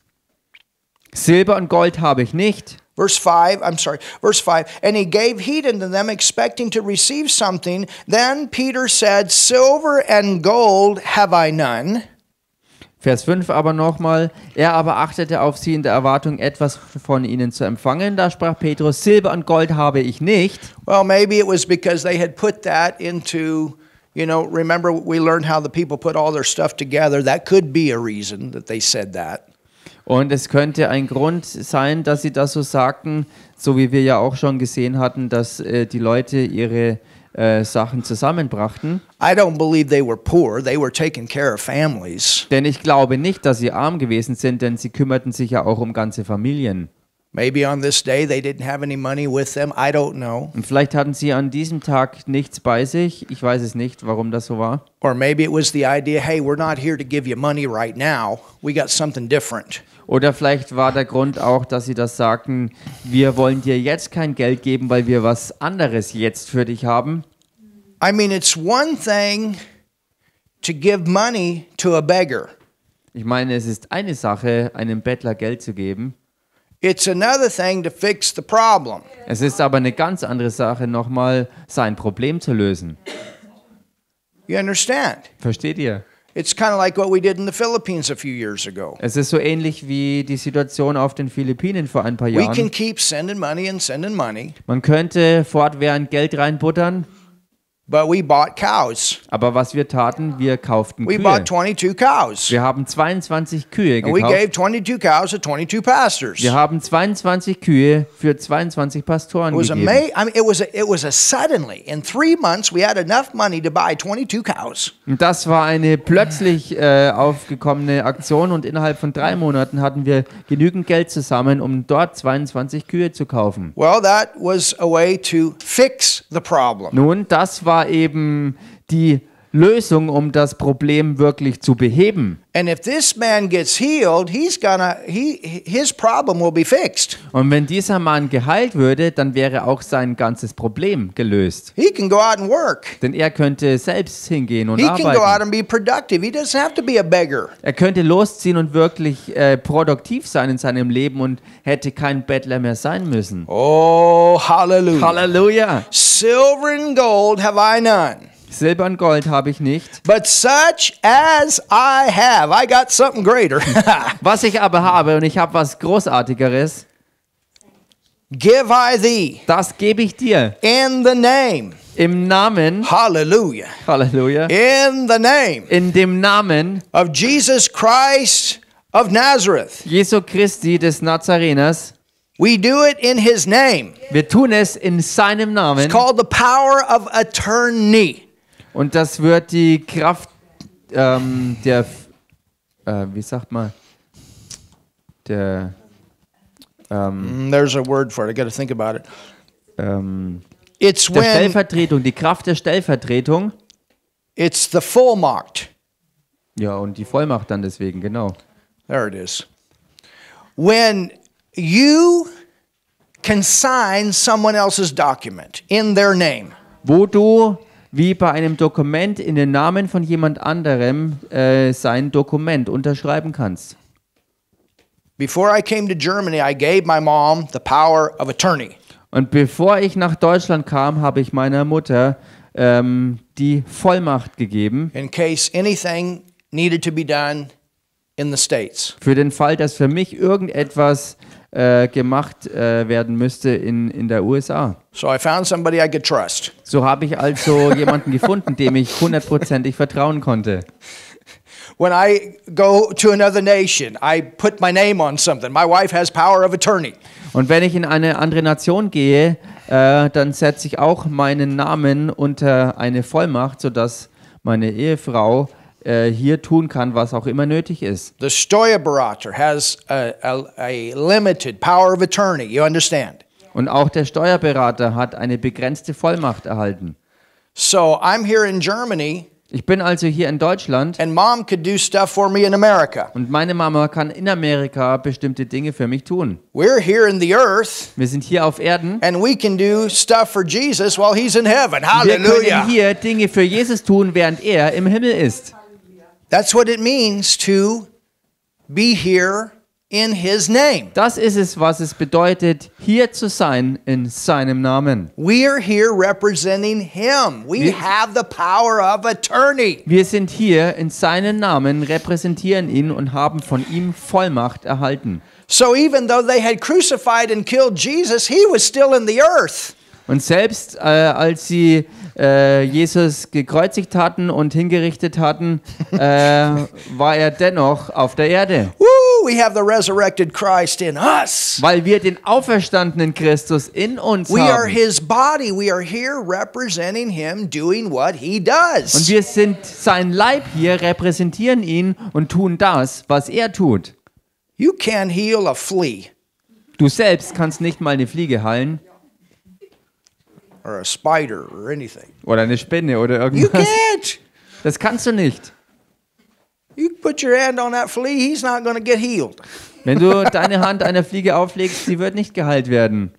[SPEAKER 2] Silber und Gold habe ich nicht.
[SPEAKER 1] Verse 5, and he gave heed unto them, expecting to receive something. Then Peter said, Silver and gold have I none.
[SPEAKER 2] Vers 5 aber nochmal, er aber achtete auf sie in der Erwartung, etwas von ihnen zu empfangen. Da sprach Petrus, Silber und Gold habe ich nicht.
[SPEAKER 1] Well, maybe it was because they had put that into, remember we learned how the people put all their stuff together. That could be a reason that they said that.
[SPEAKER 2] Und es könnte ein Grund sein, dass sie das so sagten, so wie wir ja auch schon gesehen hatten, dass die Leute ihre Sachen zusammenbrachten.
[SPEAKER 1] I don't believe they were poor. They were taking care of families.
[SPEAKER 2] Denn ich glaube nicht, dass sie arm gewesen sind, denn sie kümmerten sich ja auch um ganze Familien.
[SPEAKER 1] Maybe on this day they didn't have any money with them. I don't know.
[SPEAKER 2] Und vielleicht hatten sie an diesem Tag nichts bei sich. Ich weiß es nicht, warum das so war.
[SPEAKER 1] Or maybe it was the idea, hey, we're not here to give you money right now. We got something different.
[SPEAKER 2] Oder vielleicht war der Grund auch, dass sie das sagten, wir wollen dir jetzt kein Geld geben, weil wir was anderes jetzt für dich haben.
[SPEAKER 1] I mean, it's one thing to give money to a beggar.
[SPEAKER 2] Ich meine, es ist eine Sache, einem Bettler Geld zu geben.
[SPEAKER 1] It's another thing to fix the problem.
[SPEAKER 2] Es ist aber eine ganz andere Sache, nochmal sein Problem zu lösen.
[SPEAKER 1] You understand?
[SPEAKER 2] Versteht ihr?
[SPEAKER 1] It's kind of like what we did in the Philippines a few years ago.
[SPEAKER 2] Es ist so ähnlich wie die Situation auf den Philippinen vor ein paar
[SPEAKER 1] We
[SPEAKER 2] Jahren.
[SPEAKER 1] can keep sending money and sending money,
[SPEAKER 2] Man könnte fortwährend Geld reinbuttern,
[SPEAKER 1] but we bought cows.
[SPEAKER 2] aber was wir taten, wir kauften
[SPEAKER 1] We
[SPEAKER 2] Kühe.
[SPEAKER 1] bought 22 cows.
[SPEAKER 2] Wir haben 22 Kühe
[SPEAKER 1] And we
[SPEAKER 2] gekauft.
[SPEAKER 1] gave 22 cows to 22 pastors.
[SPEAKER 2] Wir haben 22 Kühe für 22 Pastoren
[SPEAKER 1] It was
[SPEAKER 2] gegeben.
[SPEAKER 1] amazing. I mean, it was a suddenly. In 3 months, we had enough money to buy 22 cows.
[SPEAKER 2] Und das war eine plötzlich aufgekommene Aktion und innerhalb von 3 Monaten hatten wir genügend Geld zusammen, um dort 22 Kühe zu kaufen.
[SPEAKER 1] Well, that was a way to fix the problem.
[SPEAKER 2] Nun, das war eben die Lösung, um das Problem wirklich zu beheben.
[SPEAKER 1] And if this man gets healed, his problem will be fixed.
[SPEAKER 2] Und wenn dieser Mann geheilt würde, dann wäre auch sein ganzes Problem gelöst.
[SPEAKER 1] He can go out and work.
[SPEAKER 2] Denn er könnte selbst hingehen und
[SPEAKER 1] He can go out
[SPEAKER 2] arbeiten.
[SPEAKER 1] and be productive. He doesn't have to be a beggar.
[SPEAKER 2] Er könnte losziehen und wirklich produktiv sein in seinem Leben und hätte kein Bettler mehr sein müssen.
[SPEAKER 1] Oh, hallelujah.
[SPEAKER 2] Halleluja!
[SPEAKER 1] Silver and gold have I none,
[SPEAKER 2] Silber und Gold habe ich nicht.
[SPEAKER 1] but such as I have, I got something greater.
[SPEAKER 2] Was ich aber habe, und ich habe was Großartigeres,
[SPEAKER 1] Give I thee
[SPEAKER 2] das gebe ich dir.
[SPEAKER 1] in the name,
[SPEAKER 2] Im Namen,
[SPEAKER 1] hallelujah,
[SPEAKER 2] Halleluja,
[SPEAKER 1] in the name
[SPEAKER 2] in dem Namen
[SPEAKER 1] of Jesus Christ of Nazareth.
[SPEAKER 2] Jesu Christi des Nazareners.
[SPEAKER 1] We do it in his name.
[SPEAKER 2] Wir tun es in seinem Namen.
[SPEAKER 1] It's called the power of attorney.
[SPEAKER 2] Und das wird die Kraft wie sagt man,
[SPEAKER 1] There's a word for it. I got to think about it. It's
[SPEAKER 2] der
[SPEAKER 1] when
[SPEAKER 2] Stellvertretung, die Kraft der Stellvertretung.
[SPEAKER 1] it's the Vollmacht.
[SPEAKER 2] Ja, und die Vollmacht dann deswegen, genau.
[SPEAKER 1] There it is. When you can sign someone else's document in their name.
[SPEAKER 2] Wo du wie bei einem Dokument in den Namen von jemand anderem sein Dokument unterschreiben kannst.
[SPEAKER 1] Before I came to Germany, I gave my mom the power of attorney.
[SPEAKER 2] Und bevor ich nach Deutschland kam, habe ich meiner Mutter die Vollmacht gegeben.
[SPEAKER 1] In case anything needed to be done in the States.
[SPEAKER 2] Für den Fall, dass für mich irgendetwas gemacht werden müsste in der USA.
[SPEAKER 1] So I found somebody I could trust.
[SPEAKER 2] So habe ich also jemanden gefunden, dem ich 100%ig vertrauen konnte.
[SPEAKER 1] When I go to another nation, I put my name on something. My wife has power of attorney.
[SPEAKER 2] Und wenn ich in eine andere Nation gehe, dann setze ich auch meinen Namen unter eine Vollmacht, sodass meine Ehefrau hier tun kann, was auch immer nötig ist.
[SPEAKER 1] The Steuerberater has a limited power of attorney. You understand?
[SPEAKER 2] Und auch der Steuerberater hat eine begrenzte Vollmacht erhalten.
[SPEAKER 1] So I'm here in Germany.
[SPEAKER 2] Ich bin also hier in Deutschland.
[SPEAKER 1] And Mom could do stuff for me in America.
[SPEAKER 2] Und meine Mama kann in Amerika bestimmte Dinge für mich tun.
[SPEAKER 1] We're here in the earth.
[SPEAKER 2] Wir sind hier auf Erden.
[SPEAKER 1] And we can do stuff for Jesus while he's in heaven.
[SPEAKER 2] Wir können
[SPEAKER 1] Hallelujah.
[SPEAKER 2] hier Dinge für Jesus tun, während er im Himmel ist.
[SPEAKER 1] That's what it means to be here in his name.
[SPEAKER 2] Das ist es, was es bedeutet, hier zu sein in seinem Namen.
[SPEAKER 1] We are here representing him. We have the power of attorney.
[SPEAKER 2] Wir sind hier in seinem Namen, repräsentieren ihn und haben von ihm Vollmacht erhalten.
[SPEAKER 1] So even though they had crucified and killed Jesus, he was still in the earth.
[SPEAKER 2] Und selbst als sie Jesus gekreuzigt hatten und hingerichtet hatten, war er dennoch auf der Erde.
[SPEAKER 1] Woo, we have the resurrected Christ in us.
[SPEAKER 2] Weil wir den auferstandenen Christus in uns
[SPEAKER 1] We are
[SPEAKER 2] haben.
[SPEAKER 1] his body. We are here representing him, doing what he does.
[SPEAKER 2] Und wir sind sein Leib hier, repräsentieren ihn und tun das, was er tut.
[SPEAKER 1] You can't heal a flea
[SPEAKER 2] Du selbst kannst nicht mal eine Fliege heilen
[SPEAKER 1] or a spider or anything.
[SPEAKER 2] oder eine Spinne oder
[SPEAKER 1] You
[SPEAKER 2] irgendwas.
[SPEAKER 1] can't.
[SPEAKER 2] Das kannst du nicht.
[SPEAKER 1] You put your hand on that flea, he's not going to get healed.
[SPEAKER 2] Wenn du deine Hand einer Fliege auflegst, sie wird nicht geheilt werden.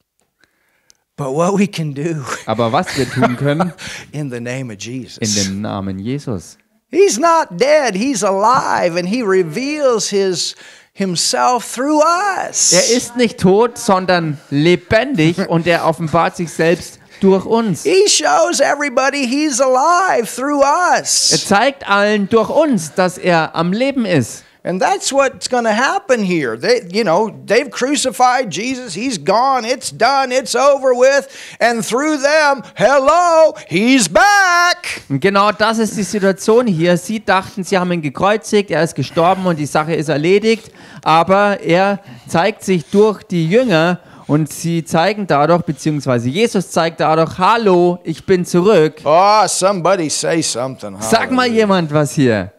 [SPEAKER 1] But what we can do
[SPEAKER 2] Aber was wir tun können,
[SPEAKER 1] in the name of
[SPEAKER 2] in
[SPEAKER 1] Jesus.
[SPEAKER 2] dem Namen Jesus.
[SPEAKER 1] He's not dead, he's alive, and he reveals himself through us.
[SPEAKER 2] Er ist nicht tot, sondern lebendig und er offenbart sich selbst durch uns.
[SPEAKER 1] He shows everybody he's alive through
[SPEAKER 2] Er
[SPEAKER 1] us.
[SPEAKER 2] zeigt allen durch uns, dass er am Leben ist.
[SPEAKER 1] And that's what's going to happen here. They've crucified Jesus. He's gone. It's done. It's over with. And through them, hello, he's back.
[SPEAKER 2] Und genau das ist die Situation hier. Sie dachten, sie haben ihn gekreuzigt, er ist gestorben und die Sache ist erledigt. Aber er zeigt sich durch die Jünger und sie zeigen dadurch, beziehungsweise Jesus zeigt dadurch, hallo, ich bin zurück.
[SPEAKER 1] Oh, somebody say something.
[SPEAKER 2] Sag mal
[SPEAKER 1] Hallelujah.
[SPEAKER 2] jemand was hier.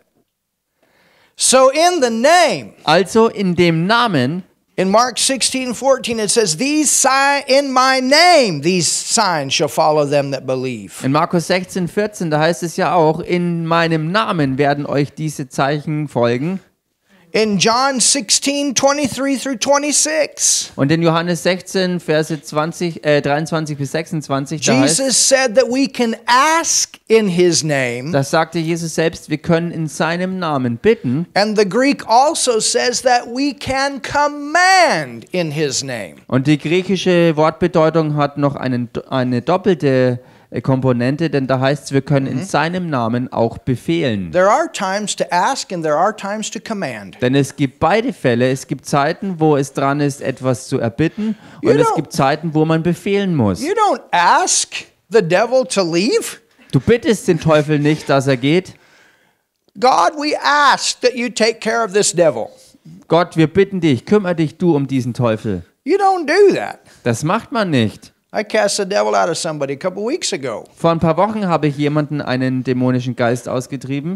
[SPEAKER 1] So in the name,
[SPEAKER 2] Also in dem Namen,
[SPEAKER 1] in Mark 16:14, it says, in my name, these signs shall follow them that believe.
[SPEAKER 2] in Markus 16, 14, da heißt es ja auch, in meinem Namen werden euch diese Zeichen folgen.
[SPEAKER 1] In John 16:23 through 26,
[SPEAKER 2] Und in Johannes 16, Verse 23 bis 26, da heißt,
[SPEAKER 1] Jesus said that we can ask in his name.
[SPEAKER 2] das sagte Jesus selbst, wir können in seinem Namen bitten.
[SPEAKER 1] And the Greek also says that we can command in his name.
[SPEAKER 2] Und die griechische Wortbedeutung hat noch eine doppelte Komponente, denn da heißt es, wir können in seinem Namen auch befehlen.
[SPEAKER 1] There are times to ask and there are times to command.
[SPEAKER 2] Denn es gibt beide Fälle. Es gibt Zeiten, wo es dran ist, etwas zu erbitten, und es gibt Zeiten, wo man befehlen muss.
[SPEAKER 1] You don't ask the devil to leave.
[SPEAKER 2] Du bittest den Teufel nicht, dass er geht.
[SPEAKER 1] God, we ask that you take care of this devil.
[SPEAKER 2] Gott, wir bitten dich, kümmere dich du um diesen Teufel.
[SPEAKER 1] You don't do that.
[SPEAKER 2] Das macht man nicht.
[SPEAKER 1] I cast the devil out of somebody a couple weeks ago.
[SPEAKER 2] Vor ein paar Wochen habe ich jemanden einen dämonischen Geist ausgetrieben.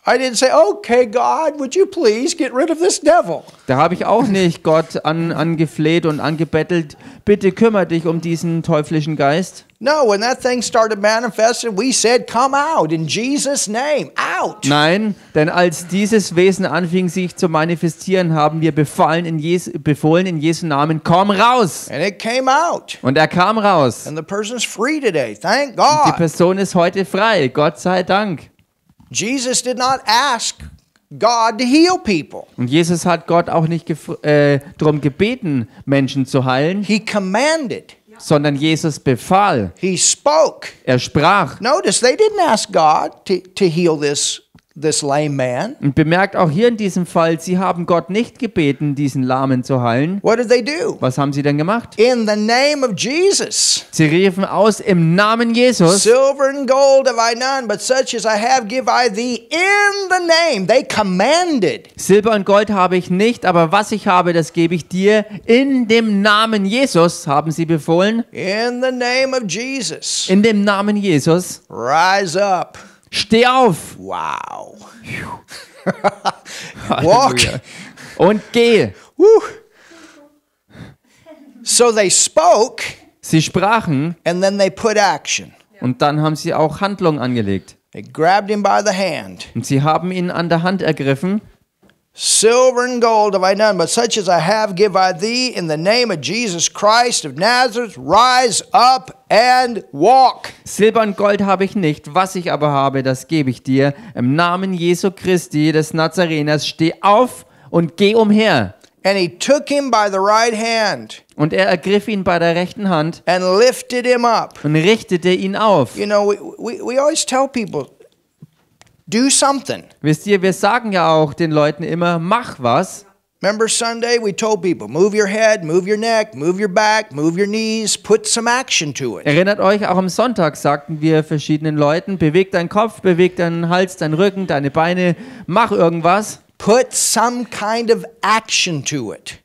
[SPEAKER 1] I didn't say, okay, God, would you please get rid of this devil?
[SPEAKER 2] Da habe ich auch nicht Gott angefleht und angebettelt, bitte kümmere dich um diesen teuflischen Geist.
[SPEAKER 1] No, when that thing started manifesting, we said, come out in Jesus' name, out.
[SPEAKER 2] Nein, denn als dieses Wesen anfing sich zu manifestieren, haben wir befohlen in Jesu Namen, komm raus.
[SPEAKER 1] And it came out.
[SPEAKER 2] Und er kam raus.
[SPEAKER 1] And the person's free today, thank
[SPEAKER 2] Die
[SPEAKER 1] God.
[SPEAKER 2] Person ist heute frei, Gott sei Dank.
[SPEAKER 1] Jesus did not ask God to heal people.
[SPEAKER 2] Und Jesus hat Gott auch nicht darum gebeten, Menschen zu heilen,
[SPEAKER 1] He commanded.
[SPEAKER 2] sondern Jesus befahl.
[SPEAKER 1] He spoke.
[SPEAKER 2] Er sprach.
[SPEAKER 1] Notice they didn't ask God to heal this lame man.
[SPEAKER 2] Und bemerkt auch hier in diesem Fall, sie haben Gott nicht gebeten, diesen Lahmen zu heilen.
[SPEAKER 1] What did they do?
[SPEAKER 2] Was haben sie denn gemacht?
[SPEAKER 1] In the name of Jesus.
[SPEAKER 2] Sie riefen aus im Namen Jesus.
[SPEAKER 1] Silver and gold have I none, but such as I have give I thee in the name. They commanded.
[SPEAKER 2] Silber und Gold habe ich nicht, aber was ich habe, das gebe ich dir. In dem Namen Jesus haben sie befohlen.
[SPEAKER 1] In the name of Jesus.
[SPEAKER 2] In dem Namen Jesus.
[SPEAKER 1] Rise up.
[SPEAKER 2] Steh auf.
[SPEAKER 1] Wow. Walk.
[SPEAKER 2] Halleluja. Und geh.
[SPEAKER 1] Woo. So they spoke
[SPEAKER 2] Sie sprachen
[SPEAKER 1] and then they put action.
[SPEAKER 2] und dann haben sie auch Handlung angelegt.
[SPEAKER 1] They grabbed him by the hand.
[SPEAKER 2] Und sie haben ihn an der Hand ergriffen.
[SPEAKER 1] Silver and gold have I none, but such as I have give I thee in the name of Jesus Christ of Nazareth. Rise up and walk.
[SPEAKER 2] Silber und Gold habe ich nicht, was ich aber habe, das gebe ich dir. Im Namen Jesu Christi des Nazareners, steh auf und geh umher.
[SPEAKER 1] And he took him by the right hand
[SPEAKER 2] Und er ergriff ihn bei der rechten Hand
[SPEAKER 1] and lifted him up.
[SPEAKER 2] und richtete ihn auf.
[SPEAKER 1] You know, we always tell people, do something.
[SPEAKER 2] Wisst ihr, wir sagen ja auch den Leuten immer, mach was.
[SPEAKER 1] Remember Sunday, we told people, move your head, move your neck, move your back, move your knees, put some action to it.
[SPEAKER 2] Erinnert euch, auch am Sonntag sagten wir verschiedenen Leuten, beweg deinen Kopf, beweg deinen Hals, deinen Rücken, deine Beine, mach irgendwas.
[SPEAKER 1] Put some kind of action to it.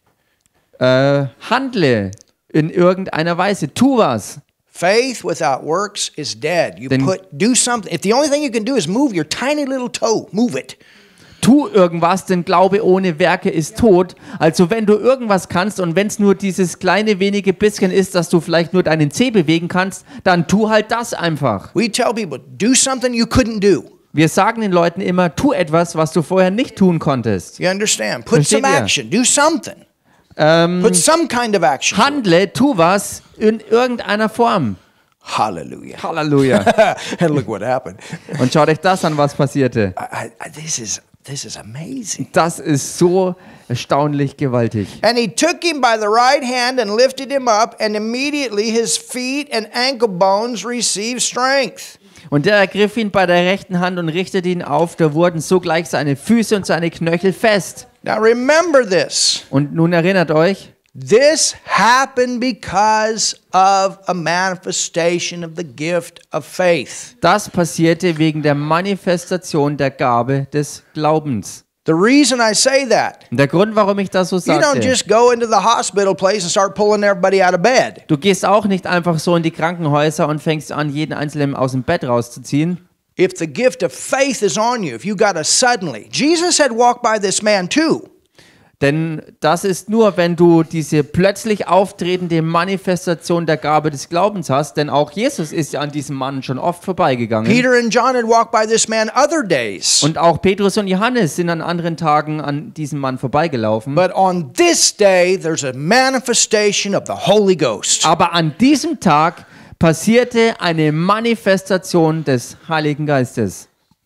[SPEAKER 2] Handle in irgendeiner Weise, tu was.
[SPEAKER 1] Faith without works is dead. You
[SPEAKER 2] Then-
[SPEAKER 1] do something. If the only thing you can do is move your tiny little toe, move it.
[SPEAKER 2] Tu irgendwas, denn Glaube ohne Werke ist tot. Also wenn du irgendwas kannst und wenn es nur dieses kleine wenige bisschen ist, dass du vielleicht nur deinen Zeh bewegen kannst, dann tu halt das einfach.
[SPEAKER 1] We tell people, do something you couldn't do.
[SPEAKER 2] Wir sagen den Leuten immer, tu etwas, was du vorher nicht tun konntest.
[SPEAKER 1] You understand? Put
[SPEAKER 2] Versteht
[SPEAKER 1] some
[SPEAKER 2] ihr?
[SPEAKER 1] action. Do something. Put some kind of action.
[SPEAKER 2] Handle, tu was in irgendeiner Form.
[SPEAKER 1] Hallelujah.
[SPEAKER 2] Halleluja.
[SPEAKER 1] And look what happened.
[SPEAKER 2] Und schaut euch das an, was passierte.
[SPEAKER 1] This is amazing.
[SPEAKER 2] Das ist so erstaunlich gewaltig.
[SPEAKER 1] And he took him by the right hand and lifted him up, and immediately his feet and ankle bones received strength.
[SPEAKER 2] Und er ergriff ihn bei der rechten Hand und richtete ihn auf, da wurden sogleich seine Füße und seine Knöchel fest.
[SPEAKER 1] Now remember this.
[SPEAKER 2] Und nun erinnert euch,
[SPEAKER 1] This happened because of a manifestation of the gift of faith.
[SPEAKER 2] das passierte wegen der Manifestation der Gabe des Glaubens.
[SPEAKER 1] The reason I say that,
[SPEAKER 2] Und der Grund, warum ich das so
[SPEAKER 1] you don't
[SPEAKER 2] sagte,
[SPEAKER 1] just go into the hospital place and start pulling everybody out of bed.
[SPEAKER 2] du gehst auch nicht einfach so in die Krankenhäuser und fängst an, jeden Einzelnen aus dem Bett rauszuziehen.
[SPEAKER 1] If the gift of faith is on you, if you got a suddenly, Jesus had walked by this man too.
[SPEAKER 2] Denn das ist nur, wenn du diese plötzlich auftretende Manifestation der Gabe des Glaubens hast, denn auch Jesus ist ja an diesem Mann schon oft vorbeigegangen.
[SPEAKER 1] Peter and John had walked by this man other days.
[SPEAKER 2] Und auch Petrus und Johannes sind an anderen Tagen an diesem Mann vorbeigelaufen.
[SPEAKER 1] But on this day, there's a manifestation of the Holy Ghost.
[SPEAKER 2] Aber an diesem Tag passierte eine Manifestation des Heiligen Geistes.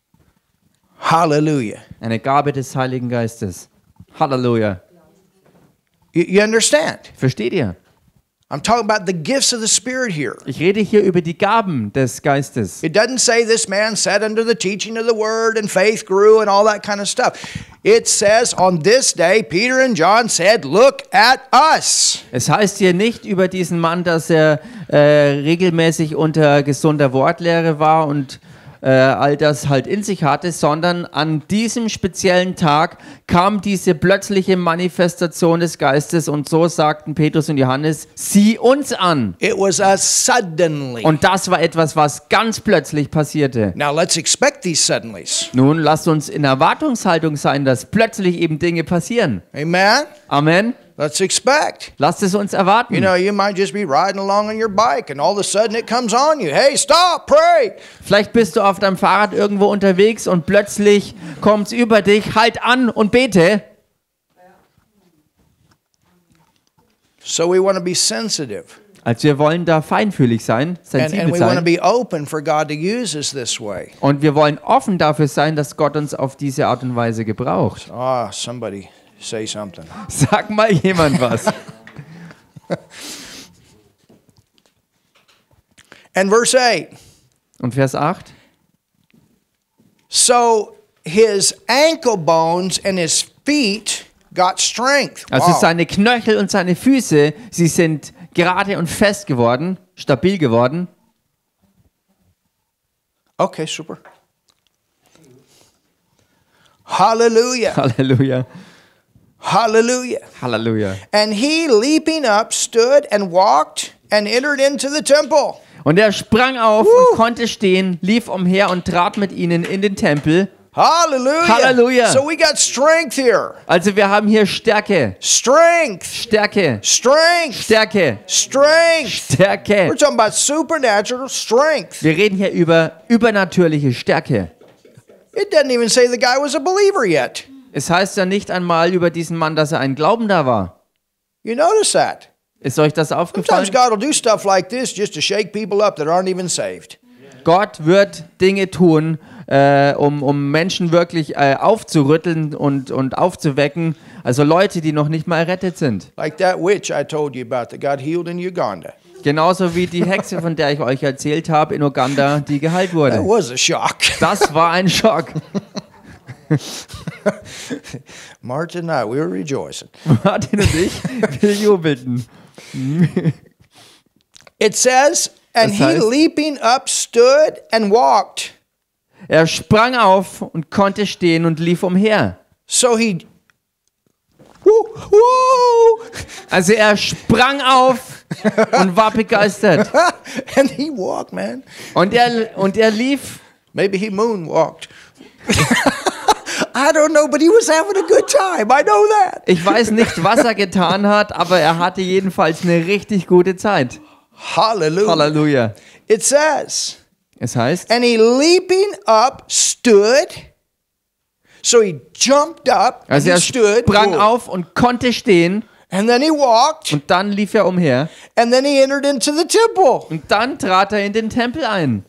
[SPEAKER 1] Hallelujah.
[SPEAKER 2] Eine Gabe des Heiligen Geistes. Halleluja.
[SPEAKER 1] You understand?
[SPEAKER 2] Versteht ihr?
[SPEAKER 1] I'm talking about the gifts of the Spirit here.
[SPEAKER 2] Ich rede hier über die Gaben des Geistes.
[SPEAKER 1] It doesn't say this man sat under the teaching of the word and faith grew and all that kind of stuff. It says on this day, Peter and John said, look at us.
[SPEAKER 2] Es heißt hier nicht über diesen Mann, dass er regelmäßig unter gesunder Wortlehre war und all das halt in sich hatte, sondern an diesem speziellen Tag kam diese plötzliche Manifestation des Geistes und so sagten Petrus und Johannes, sieh uns an.
[SPEAKER 1] It was a suddenly.
[SPEAKER 2] Und das war etwas, was ganz plötzlich passierte.
[SPEAKER 1] Now let's expect these suddenlies.
[SPEAKER 2] Nun lasst uns in Erwartungshaltung sein, dass plötzlich eben Dinge passieren.
[SPEAKER 1] Amen?
[SPEAKER 2] Amen.
[SPEAKER 1] Let's expect.
[SPEAKER 2] Lasst es uns erwarten.
[SPEAKER 1] You know, you might just be riding along on your bike and all of a sudden it comes on you. Hey, stop, pray.
[SPEAKER 2] Vielleicht bist du auf deinem Fahrrad irgendwo unterwegs und plötzlich kommt's über dich, halt an und bete.
[SPEAKER 1] So we want to be sensitive.
[SPEAKER 2] Also wir wollen da feinfühlig sein,
[SPEAKER 1] And
[SPEAKER 2] sensibel
[SPEAKER 1] we want to
[SPEAKER 2] sein.
[SPEAKER 1] be open for God to use us this way.
[SPEAKER 2] Und wir wollen offen dafür sein, dass Gott uns auf diese Art und Weise gebraucht.
[SPEAKER 1] Ah, somebody say something.
[SPEAKER 2] Sag mal jemand was.
[SPEAKER 1] And verse 8.
[SPEAKER 2] Und Vers 8.
[SPEAKER 1] So his ankle bones and his feet got strength.
[SPEAKER 2] Also
[SPEAKER 1] Wow.
[SPEAKER 2] seine Knöchel und seine Füße, sie sind gerade und fest geworden, stabil geworden.
[SPEAKER 1] Okay, super. Hallelujah.
[SPEAKER 2] Halleluja.
[SPEAKER 1] Hallelujah.
[SPEAKER 2] Halleluja.
[SPEAKER 1] And he, leaping up, stood and walked and entered into the temple.
[SPEAKER 2] Und er sprang auf und konnte stehen, lief umher und trat mit ihnen in den Tempel.
[SPEAKER 1] Hallelujah.
[SPEAKER 2] Hallelujah.
[SPEAKER 1] So we got strength here.
[SPEAKER 2] Also wir haben hier Stärke,
[SPEAKER 1] Strength.
[SPEAKER 2] Stärke,
[SPEAKER 1] Strength.
[SPEAKER 2] Stärke,
[SPEAKER 1] Strength.
[SPEAKER 2] Stärke.
[SPEAKER 1] We're talking about supernatural strength.
[SPEAKER 2] Wir reden hier über übernatürliche Stärke.
[SPEAKER 1] It doesn't even say the guy was a believer yet.
[SPEAKER 2] Es heißt ja nicht einmal über diesen Mann, dass er ein Glaubender war.
[SPEAKER 1] You notice that?
[SPEAKER 2] Ist euch das aufgefallen?
[SPEAKER 1] Sometimes God will do stuff like this just to shake people up that aren't even saved.
[SPEAKER 2] Gott wird Dinge tun, um Menschen wirklich aufzurütteln und aufzuwecken. Also Leute, die noch nicht mal errettet sind.
[SPEAKER 1] Like that witch I told you about that got healed in Uganda.
[SPEAKER 2] Genauso wie die Hexe, von der ich euch erzählt habe in Uganda, die geheilt
[SPEAKER 1] That
[SPEAKER 2] wurde.
[SPEAKER 1] was a shock.
[SPEAKER 2] Das war ein Schock.
[SPEAKER 1] Martin and I, we were rejoicing.
[SPEAKER 2] Martin und ich, wir jubelten.
[SPEAKER 1] It says, and
[SPEAKER 2] Das
[SPEAKER 1] he
[SPEAKER 2] heißt-
[SPEAKER 1] leaping up stood and walked.
[SPEAKER 2] Er sprang auf und konnte stehen und lief umher.
[SPEAKER 1] So he, whoa,
[SPEAKER 2] Also er sprang auf und war begeistert.
[SPEAKER 1] and he walked, man.
[SPEAKER 2] Und er lief.
[SPEAKER 1] Maybe he moonwalked. I don't know, but he was having a good time. I know that.
[SPEAKER 2] Ich weiß nicht, was er getan hat, aber er hatte jedenfalls eine richtig gute Zeit.
[SPEAKER 1] Hallelujah.
[SPEAKER 2] Halleluja.
[SPEAKER 1] It says,
[SPEAKER 2] Es heißt,
[SPEAKER 1] and he leaping up stood. So he jumped up,
[SPEAKER 2] also
[SPEAKER 1] he
[SPEAKER 2] er
[SPEAKER 1] stood,
[SPEAKER 2] sprang
[SPEAKER 1] whoa,
[SPEAKER 2] auf und konnte stehen
[SPEAKER 1] and then he walked,
[SPEAKER 2] und dann lief er umher
[SPEAKER 1] and then he entered into the temple.
[SPEAKER 2] und dann trat er in den Tempel ein.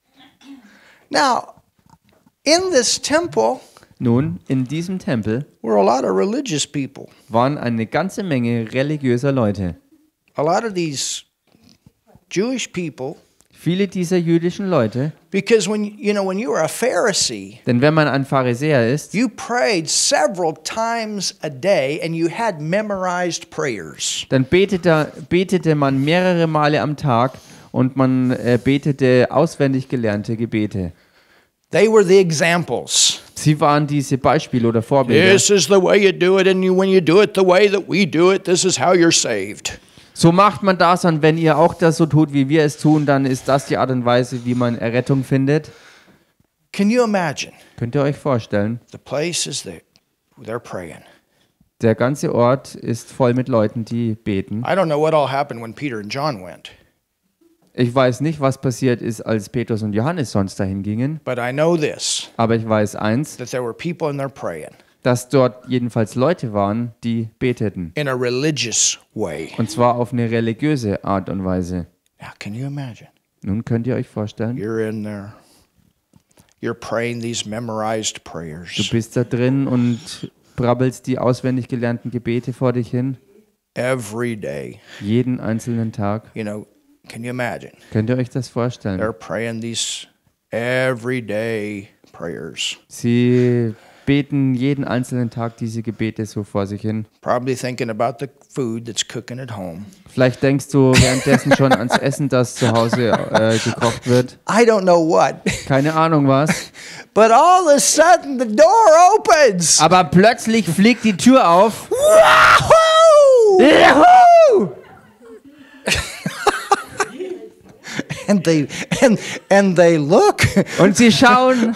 [SPEAKER 1] Now, in this temple
[SPEAKER 2] Nun, in diesem Tempel
[SPEAKER 1] were a lot of religious people.
[SPEAKER 2] waren eine ganze Menge religiöser Leute.
[SPEAKER 1] A lot of these Jewish people,
[SPEAKER 2] Viele dieser jüdischen Leute,
[SPEAKER 1] because when you were a Pharisee,
[SPEAKER 2] denn wenn man ein Pharisäer ist,
[SPEAKER 1] you prayed several times a day and you had memorized prayers.
[SPEAKER 2] dann betete man mehrere Male am Tag und man betete auswendig gelernte Gebete.
[SPEAKER 1] They were the examples.
[SPEAKER 2] Sie waren diese Beispiele oder Vorbilder.
[SPEAKER 1] This is the way you do it, and when you do it the way that we do it, this is how you're saved.
[SPEAKER 2] So macht man das, und wenn ihr auch das so tut, wie wir es tun, dann ist das die Art und Weise, wie man Errettung findet.
[SPEAKER 1] Can you imagine
[SPEAKER 2] Könnt ihr euch vorstellen?
[SPEAKER 1] the places that they're praying?
[SPEAKER 2] Der ganze Ort ist voll mit Leuten, die beten.
[SPEAKER 1] I don't know what all happened when Peter and John went,
[SPEAKER 2] Ich weiß nicht, was passiert ist, als Petrus und Johannes sonst dahin gingen,
[SPEAKER 1] but I know this,
[SPEAKER 2] aber ich weiß eins,
[SPEAKER 1] that there were people in there praying
[SPEAKER 2] dass dort jedenfalls Leute waren, die beteten.
[SPEAKER 1] in a religious way.
[SPEAKER 2] Und zwar auf eine religiöse Art und Weise.
[SPEAKER 1] Now, can you imagine?
[SPEAKER 2] Nun könnt ihr euch vorstellen,
[SPEAKER 1] You're in there. You're praying these memorized
[SPEAKER 2] du
[SPEAKER 1] prayers
[SPEAKER 2] bist da drin und brabbelst die auswendig gelernten Gebete vor dich hin,
[SPEAKER 1] every day.
[SPEAKER 2] jeden einzelnen Tag.
[SPEAKER 1] Can you imagine?
[SPEAKER 2] Könnt ihr euch das vorstellen?
[SPEAKER 1] They're praying these everyday prayers.
[SPEAKER 2] Sie beten jeden einzelnen Tag diese Gebete so vor sich hin.
[SPEAKER 1] Probably thinking about the food that's cooking at home.
[SPEAKER 2] Vielleicht denkst du währenddessen schon ans Essen, das zu Hause gekocht wird.
[SPEAKER 1] I don't know what.
[SPEAKER 2] Keine Ahnung was.
[SPEAKER 1] But all of a sudden the door opens.
[SPEAKER 2] Aber plötzlich fliegt die Tür auf.
[SPEAKER 1] Wahoo!
[SPEAKER 2] Juhu!
[SPEAKER 1] And they look.
[SPEAKER 2] Und sie schauen.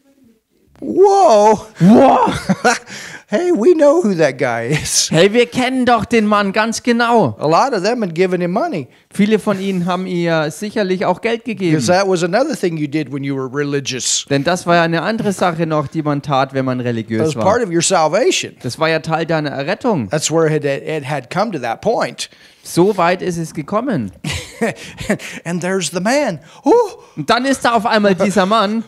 [SPEAKER 1] Whoa.
[SPEAKER 2] Wow.
[SPEAKER 1] Hey, we know who that guy is.
[SPEAKER 2] Hey, wir kennen doch den Mann ganz genau.
[SPEAKER 1] A lot of them had given him money.
[SPEAKER 2] Viele von ihnen haben ihr sicherlich auch Geld gegeben.
[SPEAKER 1] Because that was another thing you did when you were religious.
[SPEAKER 2] Denn das war ja eine andere Sache noch, die man tat, wenn man
[SPEAKER 1] That
[SPEAKER 2] religiös
[SPEAKER 1] was
[SPEAKER 2] war.
[SPEAKER 1] part of your salvation.
[SPEAKER 2] Das war ja Teil deiner Errettung.
[SPEAKER 1] That's where it had come to that point.
[SPEAKER 2] So weit ist es gekommen.
[SPEAKER 1] And there's the man. Oh,
[SPEAKER 2] Und dann ist da auf einmal dieser Mann.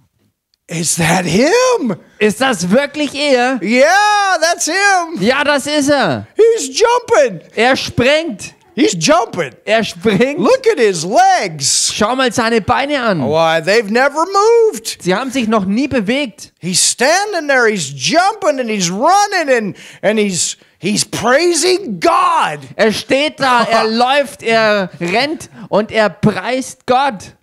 [SPEAKER 1] is that him?
[SPEAKER 2] Ist das wirklich er?
[SPEAKER 1] Yeah, that's him.
[SPEAKER 2] Ja, das ist er.
[SPEAKER 1] He's jumping.
[SPEAKER 2] Er springt.
[SPEAKER 1] He's jumping.
[SPEAKER 2] Er springt.
[SPEAKER 1] Look at his legs.
[SPEAKER 2] Schau mal seine Beine an.
[SPEAKER 1] Why, they've never moved.
[SPEAKER 2] Sie haben sich noch nie bewegt.
[SPEAKER 1] He's standing there, he's jumping and he's running and he's praising God.
[SPEAKER 2] Er steht da, er läuft, er rennt und er preist Gott.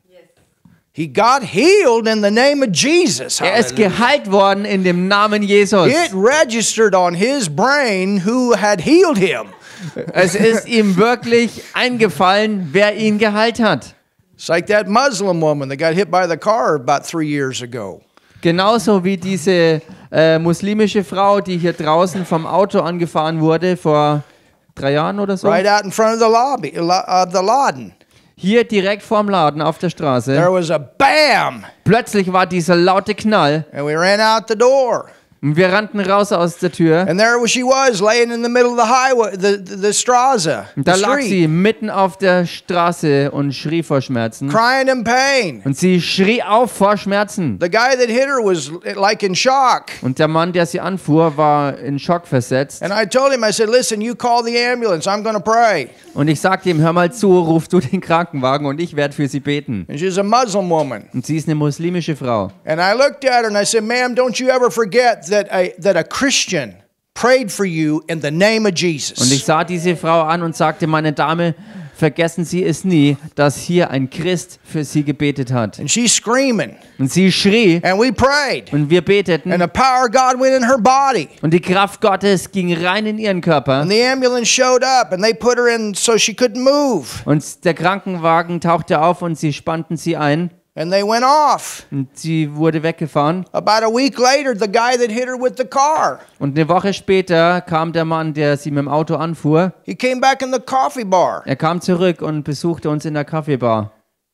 [SPEAKER 1] He got healed in the name of Jesus.
[SPEAKER 2] Er ist
[SPEAKER 1] Hallelujah.
[SPEAKER 2] geheilt worden in dem Namen Jesus.
[SPEAKER 1] It registered on his brain who had healed him.
[SPEAKER 2] Es ist ihm wirklich eingefallen, wer ihn geheilt hat.
[SPEAKER 1] It's like that Muslim woman that got hit by the car about 3 years ago.
[SPEAKER 2] Genauso wie diese muslimische Frau, die hier draußen vom Auto angefahren wurde vor 3 Jahren oder so.
[SPEAKER 1] Right out in front of the lobby, the Laden.
[SPEAKER 2] Hier direkt vorm Laden auf der Straße.
[SPEAKER 1] There was a bam,
[SPEAKER 2] Plötzlich war dieser laute Knall
[SPEAKER 1] and we ran out the door.
[SPEAKER 2] und wir rannten raus aus der Tür.
[SPEAKER 1] And there she was, laying in the middle of the highway, the Straße,
[SPEAKER 2] Und
[SPEAKER 1] the
[SPEAKER 2] da lag
[SPEAKER 1] street,
[SPEAKER 2] sie mitten auf der Straße und schrie vor Schmerzen.
[SPEAKER 1] crying in pain.
[SPEAKER 2] Und sie schrie auf vor Schmerzen.
[SPEAKER 1] The guy that hit her was like in shock.
[SPEAKER 2] Und der Mann, der sie anfuhr, war in Schock versetzt.
[SPEAKER 1] And I told him, I said, listen, you call the ambulance. I'm going to pray.
[SPEAKER 2] Und ich sagte ihm, hör mal zu, ruf du den Krankenwagen und ich werde für sie beten.
[SPEAKER 1] And she's a Muslim woman.
[SPEAKER 2] Und sie ist eine muslimische Frau.
[SPEAKER 1] And I looked at her and I said, ma'am, don't you ever forget that a Christian prayed for you in the name of
[SPEAKER 2] Und ich
[SPEAKER 1] Jesus.
[SPEAKER 2] sah diese Frau an und sagte, meine Dame, vergessen Sie es nie, dass hier ein Christ für Sie gebetet hat.
[SPEAKER 1] And she's screaming.
[SPEAKER 2] Und sie schrie
[SPEAKER 1] And we prayed.
[SPEAKER 2] und wir beteten.
[SPEAKER 1] And the power of God went in her body.
[SPEAKER 2] Und die Kraft Gottes ging rein in ihren Körper.
[SPEAKER 1] And the ambulance showed up and they put her in so she couldn't move.
[SPEAKER 2] Und der Krankenwagen tauchte auf und sie spannten sie ein.
[SPEAKER 1] And they went off.
[SPEAKER 2] Und sie wurde weggefahren.
[SPEAKER 1] About a week later, the guy that hit her with the car,
[SPEAKER 2] Und eine Woche später kam der Mann, der sie mit dem Auto anfuhr.
[SPEAKER 1] he came back in the coffee bar.
[SPEAKER 2] Er kam zurück und besuchte uns in der Kaffeebar.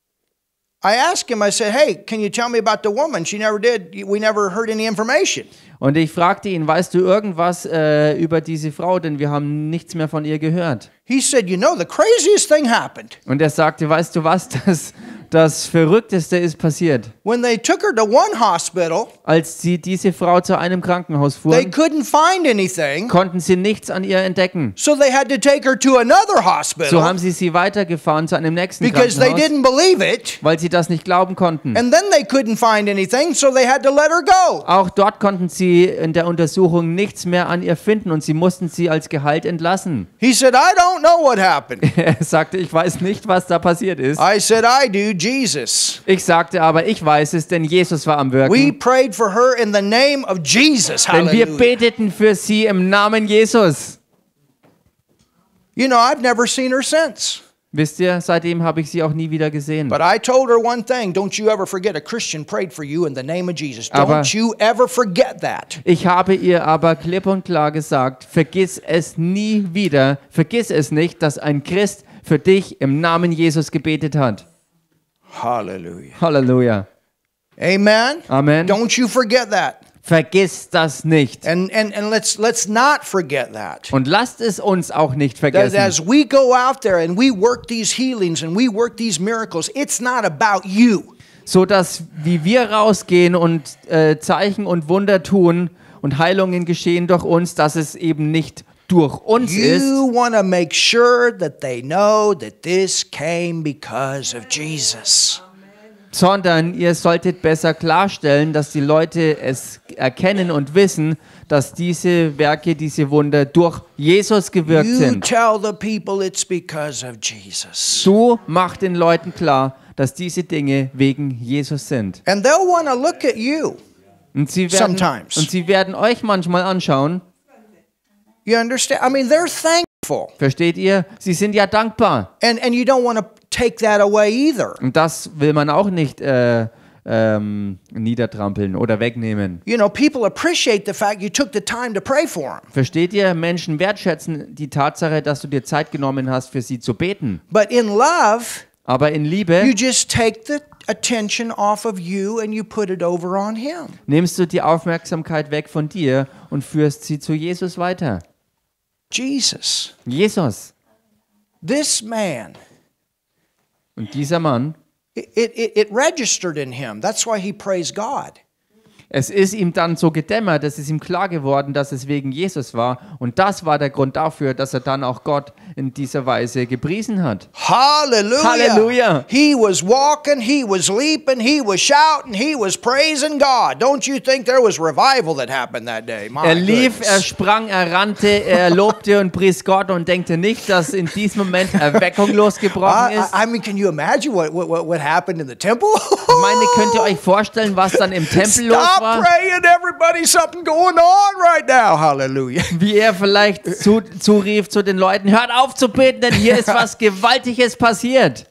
[SPEAKER 1] I asked him, I said, hey, can you tell me about the woman? She never did. We never heard any information.
[SPEAKER 2] Und ich fragte ihn, weißt du irgendwas über diese Frau, denn wir haben nichts mehr von ihr gehört.
[SPEAKER 1] He said, you know, the craziest thing happened.
[SPEAKER 2] Und er sagte, weißt du was, das Verrückteste ist passiert.
[SPEAKER 1] When they took her to one hospital,
[SPEAKER 2] Als sie diese Frau zu einem Krankenhaus
[SPEAKER 1] they
[SPEAKER 2] fuhren,
[SPEAKER 1] couldn't find anything,
[SPEAKER 2] konnten sie nichts an ihr entdecken.
[SPEAKER 1] so they had to take her to another
[SPEAKER 2] So
[SPEAKER 1] hospital
[SPEAKER 2] haben sie weitergefahren zu einem nächsten
[SPEAKER 1] because they
[SPEAKER 2] Krankenhaus,
[SPEAKER 1] didn't believe it.
[SPEAKER 2] weil sie das nicht glauben konnten.
[SPEAKER 1] And then they couldn't find anything, so they had to let her go.
[SPEAKER 2] Auch dort konnten sie in der Untersuchung nichts mehr an ihr finden und sie mussten sie als Gehalt entlassen.
[SPEAKER 1] He said, I don't know what happened.
[SPEAKER 2] Er sagte, ich weiß nicht, was da passiert ist.
[SPEAKER 1] I said, I do, Jesus.
[SPEAKER 2] Ich sagte aber, ich weiß es, denn Jesus war am
[SPEAKER 1] We
[SPEAKER 2] Wirken.
[SPEAKER 1] prayed for her in the name of Jesus.
[SPEAKER 2] Denn wir
[SPEAKER 1] Hallelujah.
[SPEAKER 2] beteten für sie im Namen Jesus.
[SPEAKER 1] You know, I've never seen her since.
[SPEAKER 2] Wisst ihr, seitdem habe ich sie auch nie wieder gesehen.
[SPEAKER 1] But I told her one thing, don't you ever forget a Christian prayed for you in the name of Jesus.
[SPEAKER 2] Aber-
[SPEAKER 1] Don't you ever forget that.
[SPEAKER 2] Ich habe ihr aber klipp und klar gesagt, vergiss es nie wieder, vergiss es nicht, dass ein Christ für dich im Namen Jesus gebetet hat.
[SPEAKER 1] Hallelujah.
[SPEAKER 2] Halleluja.
[SPEAKER 1] Amen.
[SPEAKER 2] Amen.
[SPEAKER 1] Don't you forget that.
[SPEAKER 2] Vergiss das nicht.
[SPEAKER 1] And let's not forget that.
[SPEAKER 2] Und lasst es uns auch nicht
[SPEAKER 1] That
[SPEAKER 2] vergessen.
[SPEAKER 1] as we go out there and we work these healings and we work these miracles, it's not about you.
[SPEAKER 2] So dass, wie wir rausgehen und Zeichen und Wunder tun und Heilungen geschehen durch uns, dass es eben nicht durch uns ist.
[SPEAKER 1] You want to make sure that they know that this came because of Jesus.
[SPEAKER 2] sondern ihr solltet besser klarstellen, dass die Leute es erkennen und wissen, dass diese Werke, diese Wunder durch Jesus gewirkt
[SPEAKER 1] You
[SPEAKER 2] sind.
[SPEAKER 1] tell the people it's because of Jesus.
[SPEAKER 2] Du mach den Leuten klar, dass diese Dinge wegen Jesus sind.
[SPEAKER 1] And they'll want to look at you.
[SPEAKER 2] Und sie
[SPEAKER 1] Sometimes.
[SPEAKER 2] werden euch manchmal anschauen.
[SPEAKER 1] You understand? I mean, they're thankful.
[SPEAKER 2] Versteht ihr? Sie sind ja dankbar.
[SPEAKER 1] And you don't want to take that away either.
[SPEAKER 2] Und das will man auch nicht niedertrampeln oder wegnehmen.
[SPEAKER 1] You know, people appreciate the fact you took the time to pray for them.
[SPEAKER 2] Versteht ihr? Menschen wertschätzen die Tatsache, dass du dir Zeit genommen hast, für sie zu beten.
[SPEAKER 1] But in love,
[SPEAKER 2] Aber in
[SPEAKER 1] you
[SPEAKER 2] Liebe
[SPEAKER 1] just take the attention off of you and you put it over on him.
[SPEAKER 2] nimmst du die Aufmerksamkeit weg von dir und führst sie zu Jesus weiter.
[SPEAKER 1] Jesus.
[SPEAKER 2] Jesus.
[SPEAKER 1] This man,
[SPEAKER 2] Und dieser Mann,
[SPEAKER 1] it registered in him. That's why he praised God.
[SPEAKER 2] es ist ihm dann so gedämmert, es ist ihm klar geworden, dass es wegen Jesus war. Und das war der Grund dafür, dass er dann auch Gott in dieser Weise gepriesen hat.
[SPEAKER 1] Hallelujah.
[SPEAKER 2] Hallelujah.
[SPEAKER 1] He was walking, he was leaping, he was shouting, he was praising God. Don't you think there was revival that happened that day? My
[SPEAKER 2] Er lief, er
[SPEAKER 1] goodness.
[SPEAKER 2] sprang, er rannte, er lobte und pries Gott und denkte nicht, dass in diesem Moment Erweckung losgebrochen ist.
[SPEAKER 1] I mean, can you imagine what happened in the temple?
[SPEAKER 2] Ich meine, könnt ihr euch vorstellen, was dann im Tempel los
[SPEAKER 1] Stop
[SPEAKER 2] war?
[SPEAKER 1] praying, everybody, something going on right now. Hallelujah.
[SPEAKER 2] Wie er vielleicht zurief zu den Leuten, hört auf zu beten, denn hier ist was Gewaltiges passiert.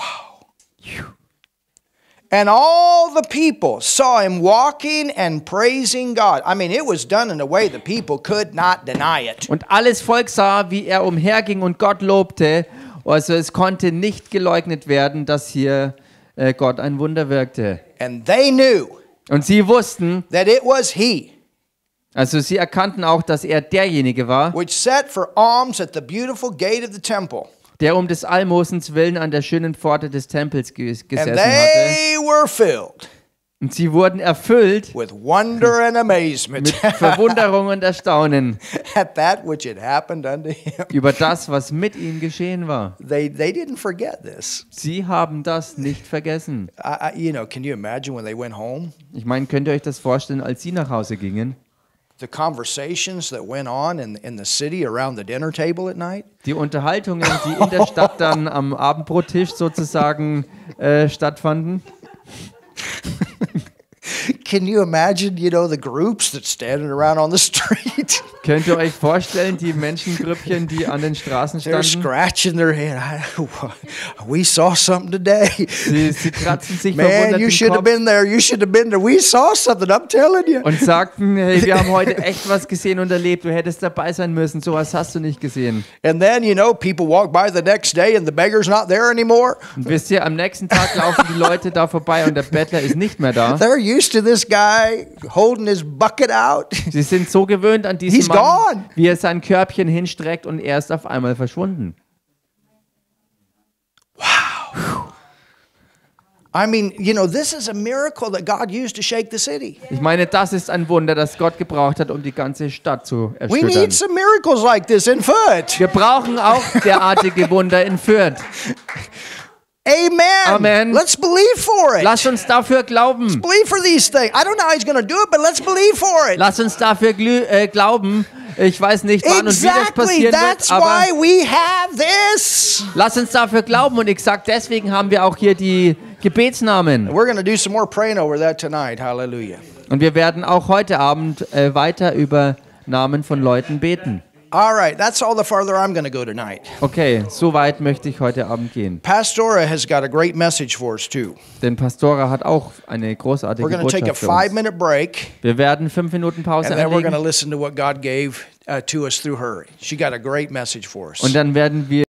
[SPEAKER 1] And all the people saw him walking and praising God. I mean, it was done in a way the people could not deny it.
[SPEAKER 2] Und alles Volk sah, wie er umherging und Gott lobte. Also es konnte nicht geleugnet werden, dass hier Gott ein Wunder wirkte.
[SPEAKER 1] And they knew
[SPEAKER 2] Und sie wussten,
[SPEAKER 1] that it was he
[SPEAKER 2] also sie erkannten auch, dass er derjenige war,
[SPEAKER 1] which sat for alms at the beautiful gate of the temple.
[SPEAKER 2] der um des Almosens willen an der schönen Pforte des Tempels
[SPEAKER 1] And
[SPEAKER 2] gesessen hatte.
[SPEAKER 1] they were filled
[SPEAKER 2] Und sie wurden erfüllt
[SPEAKER 1] with wonder and amazement
[SPEAKER 2] mit Verwunderung und Erstaunen
[SPEAKER 1] at that which had happened unto him.
[SPEAKER 2] über das, was mit ihm geschehen war.
[SPEAKER 1] They didn't forget this.
[SPEAKER 2] Sie haben das nicht vergessen.
[SPEAKER 1] You know, can you imagine when they went home?
[SPEAKER 2] Ich meine, könnt ihr euch das vorstellen, als sie nach Hause gingen?
[SPEAKER 1] The conversations that went on in the city around the dinner table at night?
[SPEAKER 2] Die Unterhaltungen, die in der Stadt dann am Abendbrottisch sozusagen stattfanden.
[SPEAKER 1] Can you imagine, you know, the groups that standing around on the street?
[SPEAKER 2] Könnt ihr euch vorstellen, die Menschengrüppchen, die an den Straßen
[SPEAKER 1] They're
[SPEAKER 2] standen?
[SPEAKER 1] scratching their head. We saw something today.
[SPEAKER 2] Sie kratzen sich
[SPEAKER 1] Man,
[SPEAKER 2] verwundert
[SPEAKER 1] you
[SPEAKER 2] den
[SPEAKER 1] should have
[SPEAKER 2] Kopf
[SPEAKER 1] been there. You should have been there. We saw something, I'm telling you.
[SPEAKER 2] und sagten, hey, wir haben heute echt was gesehen und erlebt. Du hättest dabei sein müssen. Sowas hast du nicht gesehen.
[SPEAKER 1] And then, you know, people walk by the next day and the beggar's not there anymore.
[SPEAKER 2] Und wisst ihr, am nächsten Tag laufen die Leute da vorbei und der Bettler ist nicht mehr da.
[SPEAKER 1] They're used to this guy holding his bucket out.
[SPEAKER 2] Sie sind so gewöhnt an diesen
[SPEAKER 1] He's
[SPEAKER 2] Mann,
[SPEAKER 1] gone.
[SPEAKER 2] wie er sein Körbchen hinstreckt und er ist auf einmal verschwunden.
[SPEAKER 1] I mean, you know, this is a miracle that God used to shake the city.
[SPEAKER 2] Ich meine, das ist ein Wunder, das Gott gebraucht hat, um die ganze Stadt zu
[SPEAKER 1] We
[SPEAKER 2] erschüttern.
[SPEAKER 1] need some miracles like this in Fürth.
[SPEAKER 2] Wir brauchen auch derartige Wunder in Fürth.
[SPEAKER 1] Amen.
[SPEAKER 2] Amen.
[SPEAKER 1] Let's believe for it.
[SPEAKER 2] Lass uns dafür glauben.
[SPEAKER 1] Believe for these things. I don't know how he's going to do it, but let's believe for it.
[SPEAKER 2] Lass uns dafür glauben. Ich weiß nicht, wann und wie das
[SPEAKER 1] Exactly.
[SPEAKER 2] passieren
[SPEAKER 1] That's
[SPEAKER 2] wird, aber
[SPEAKER 1] why we have this.
[SPEAKER 2] lass uns dafür glauben. Und ich sage, deswegen haben wir auch hier die Gebetsnamen.
[SPEAKER 1] We're going to do some more praying over that tonight. Hallelujah.
[SPEAKER 2] Und wir werden auch heute Abend weiter über Namen von Leuten beten.
[SPEAKER 1] All right, that's all the farther I'm going to go tonight.
[SPEAKER 2] Okay, so weit möchte ich heute Abend gehen.
[SPEAKER 1] Pastora has got a great message for us too.
[SPEAKER 2] Denn Pastora hat auch eine großartige
[SPEAKER 1] We're going to take a
[SPEAKER 2] Botschaft für uns.
[SPEAKER 1] 5-minute break,
[SPEAKER 2] Wir werden 5 Minuten Pause
[SPEAKER 1] and then we're going to
[SPEAKER 2] einlegen
[SPEAKER 1] listen to what God gave to us through her. She got a great message for us.
[SPEAKER 2] und dann werden wir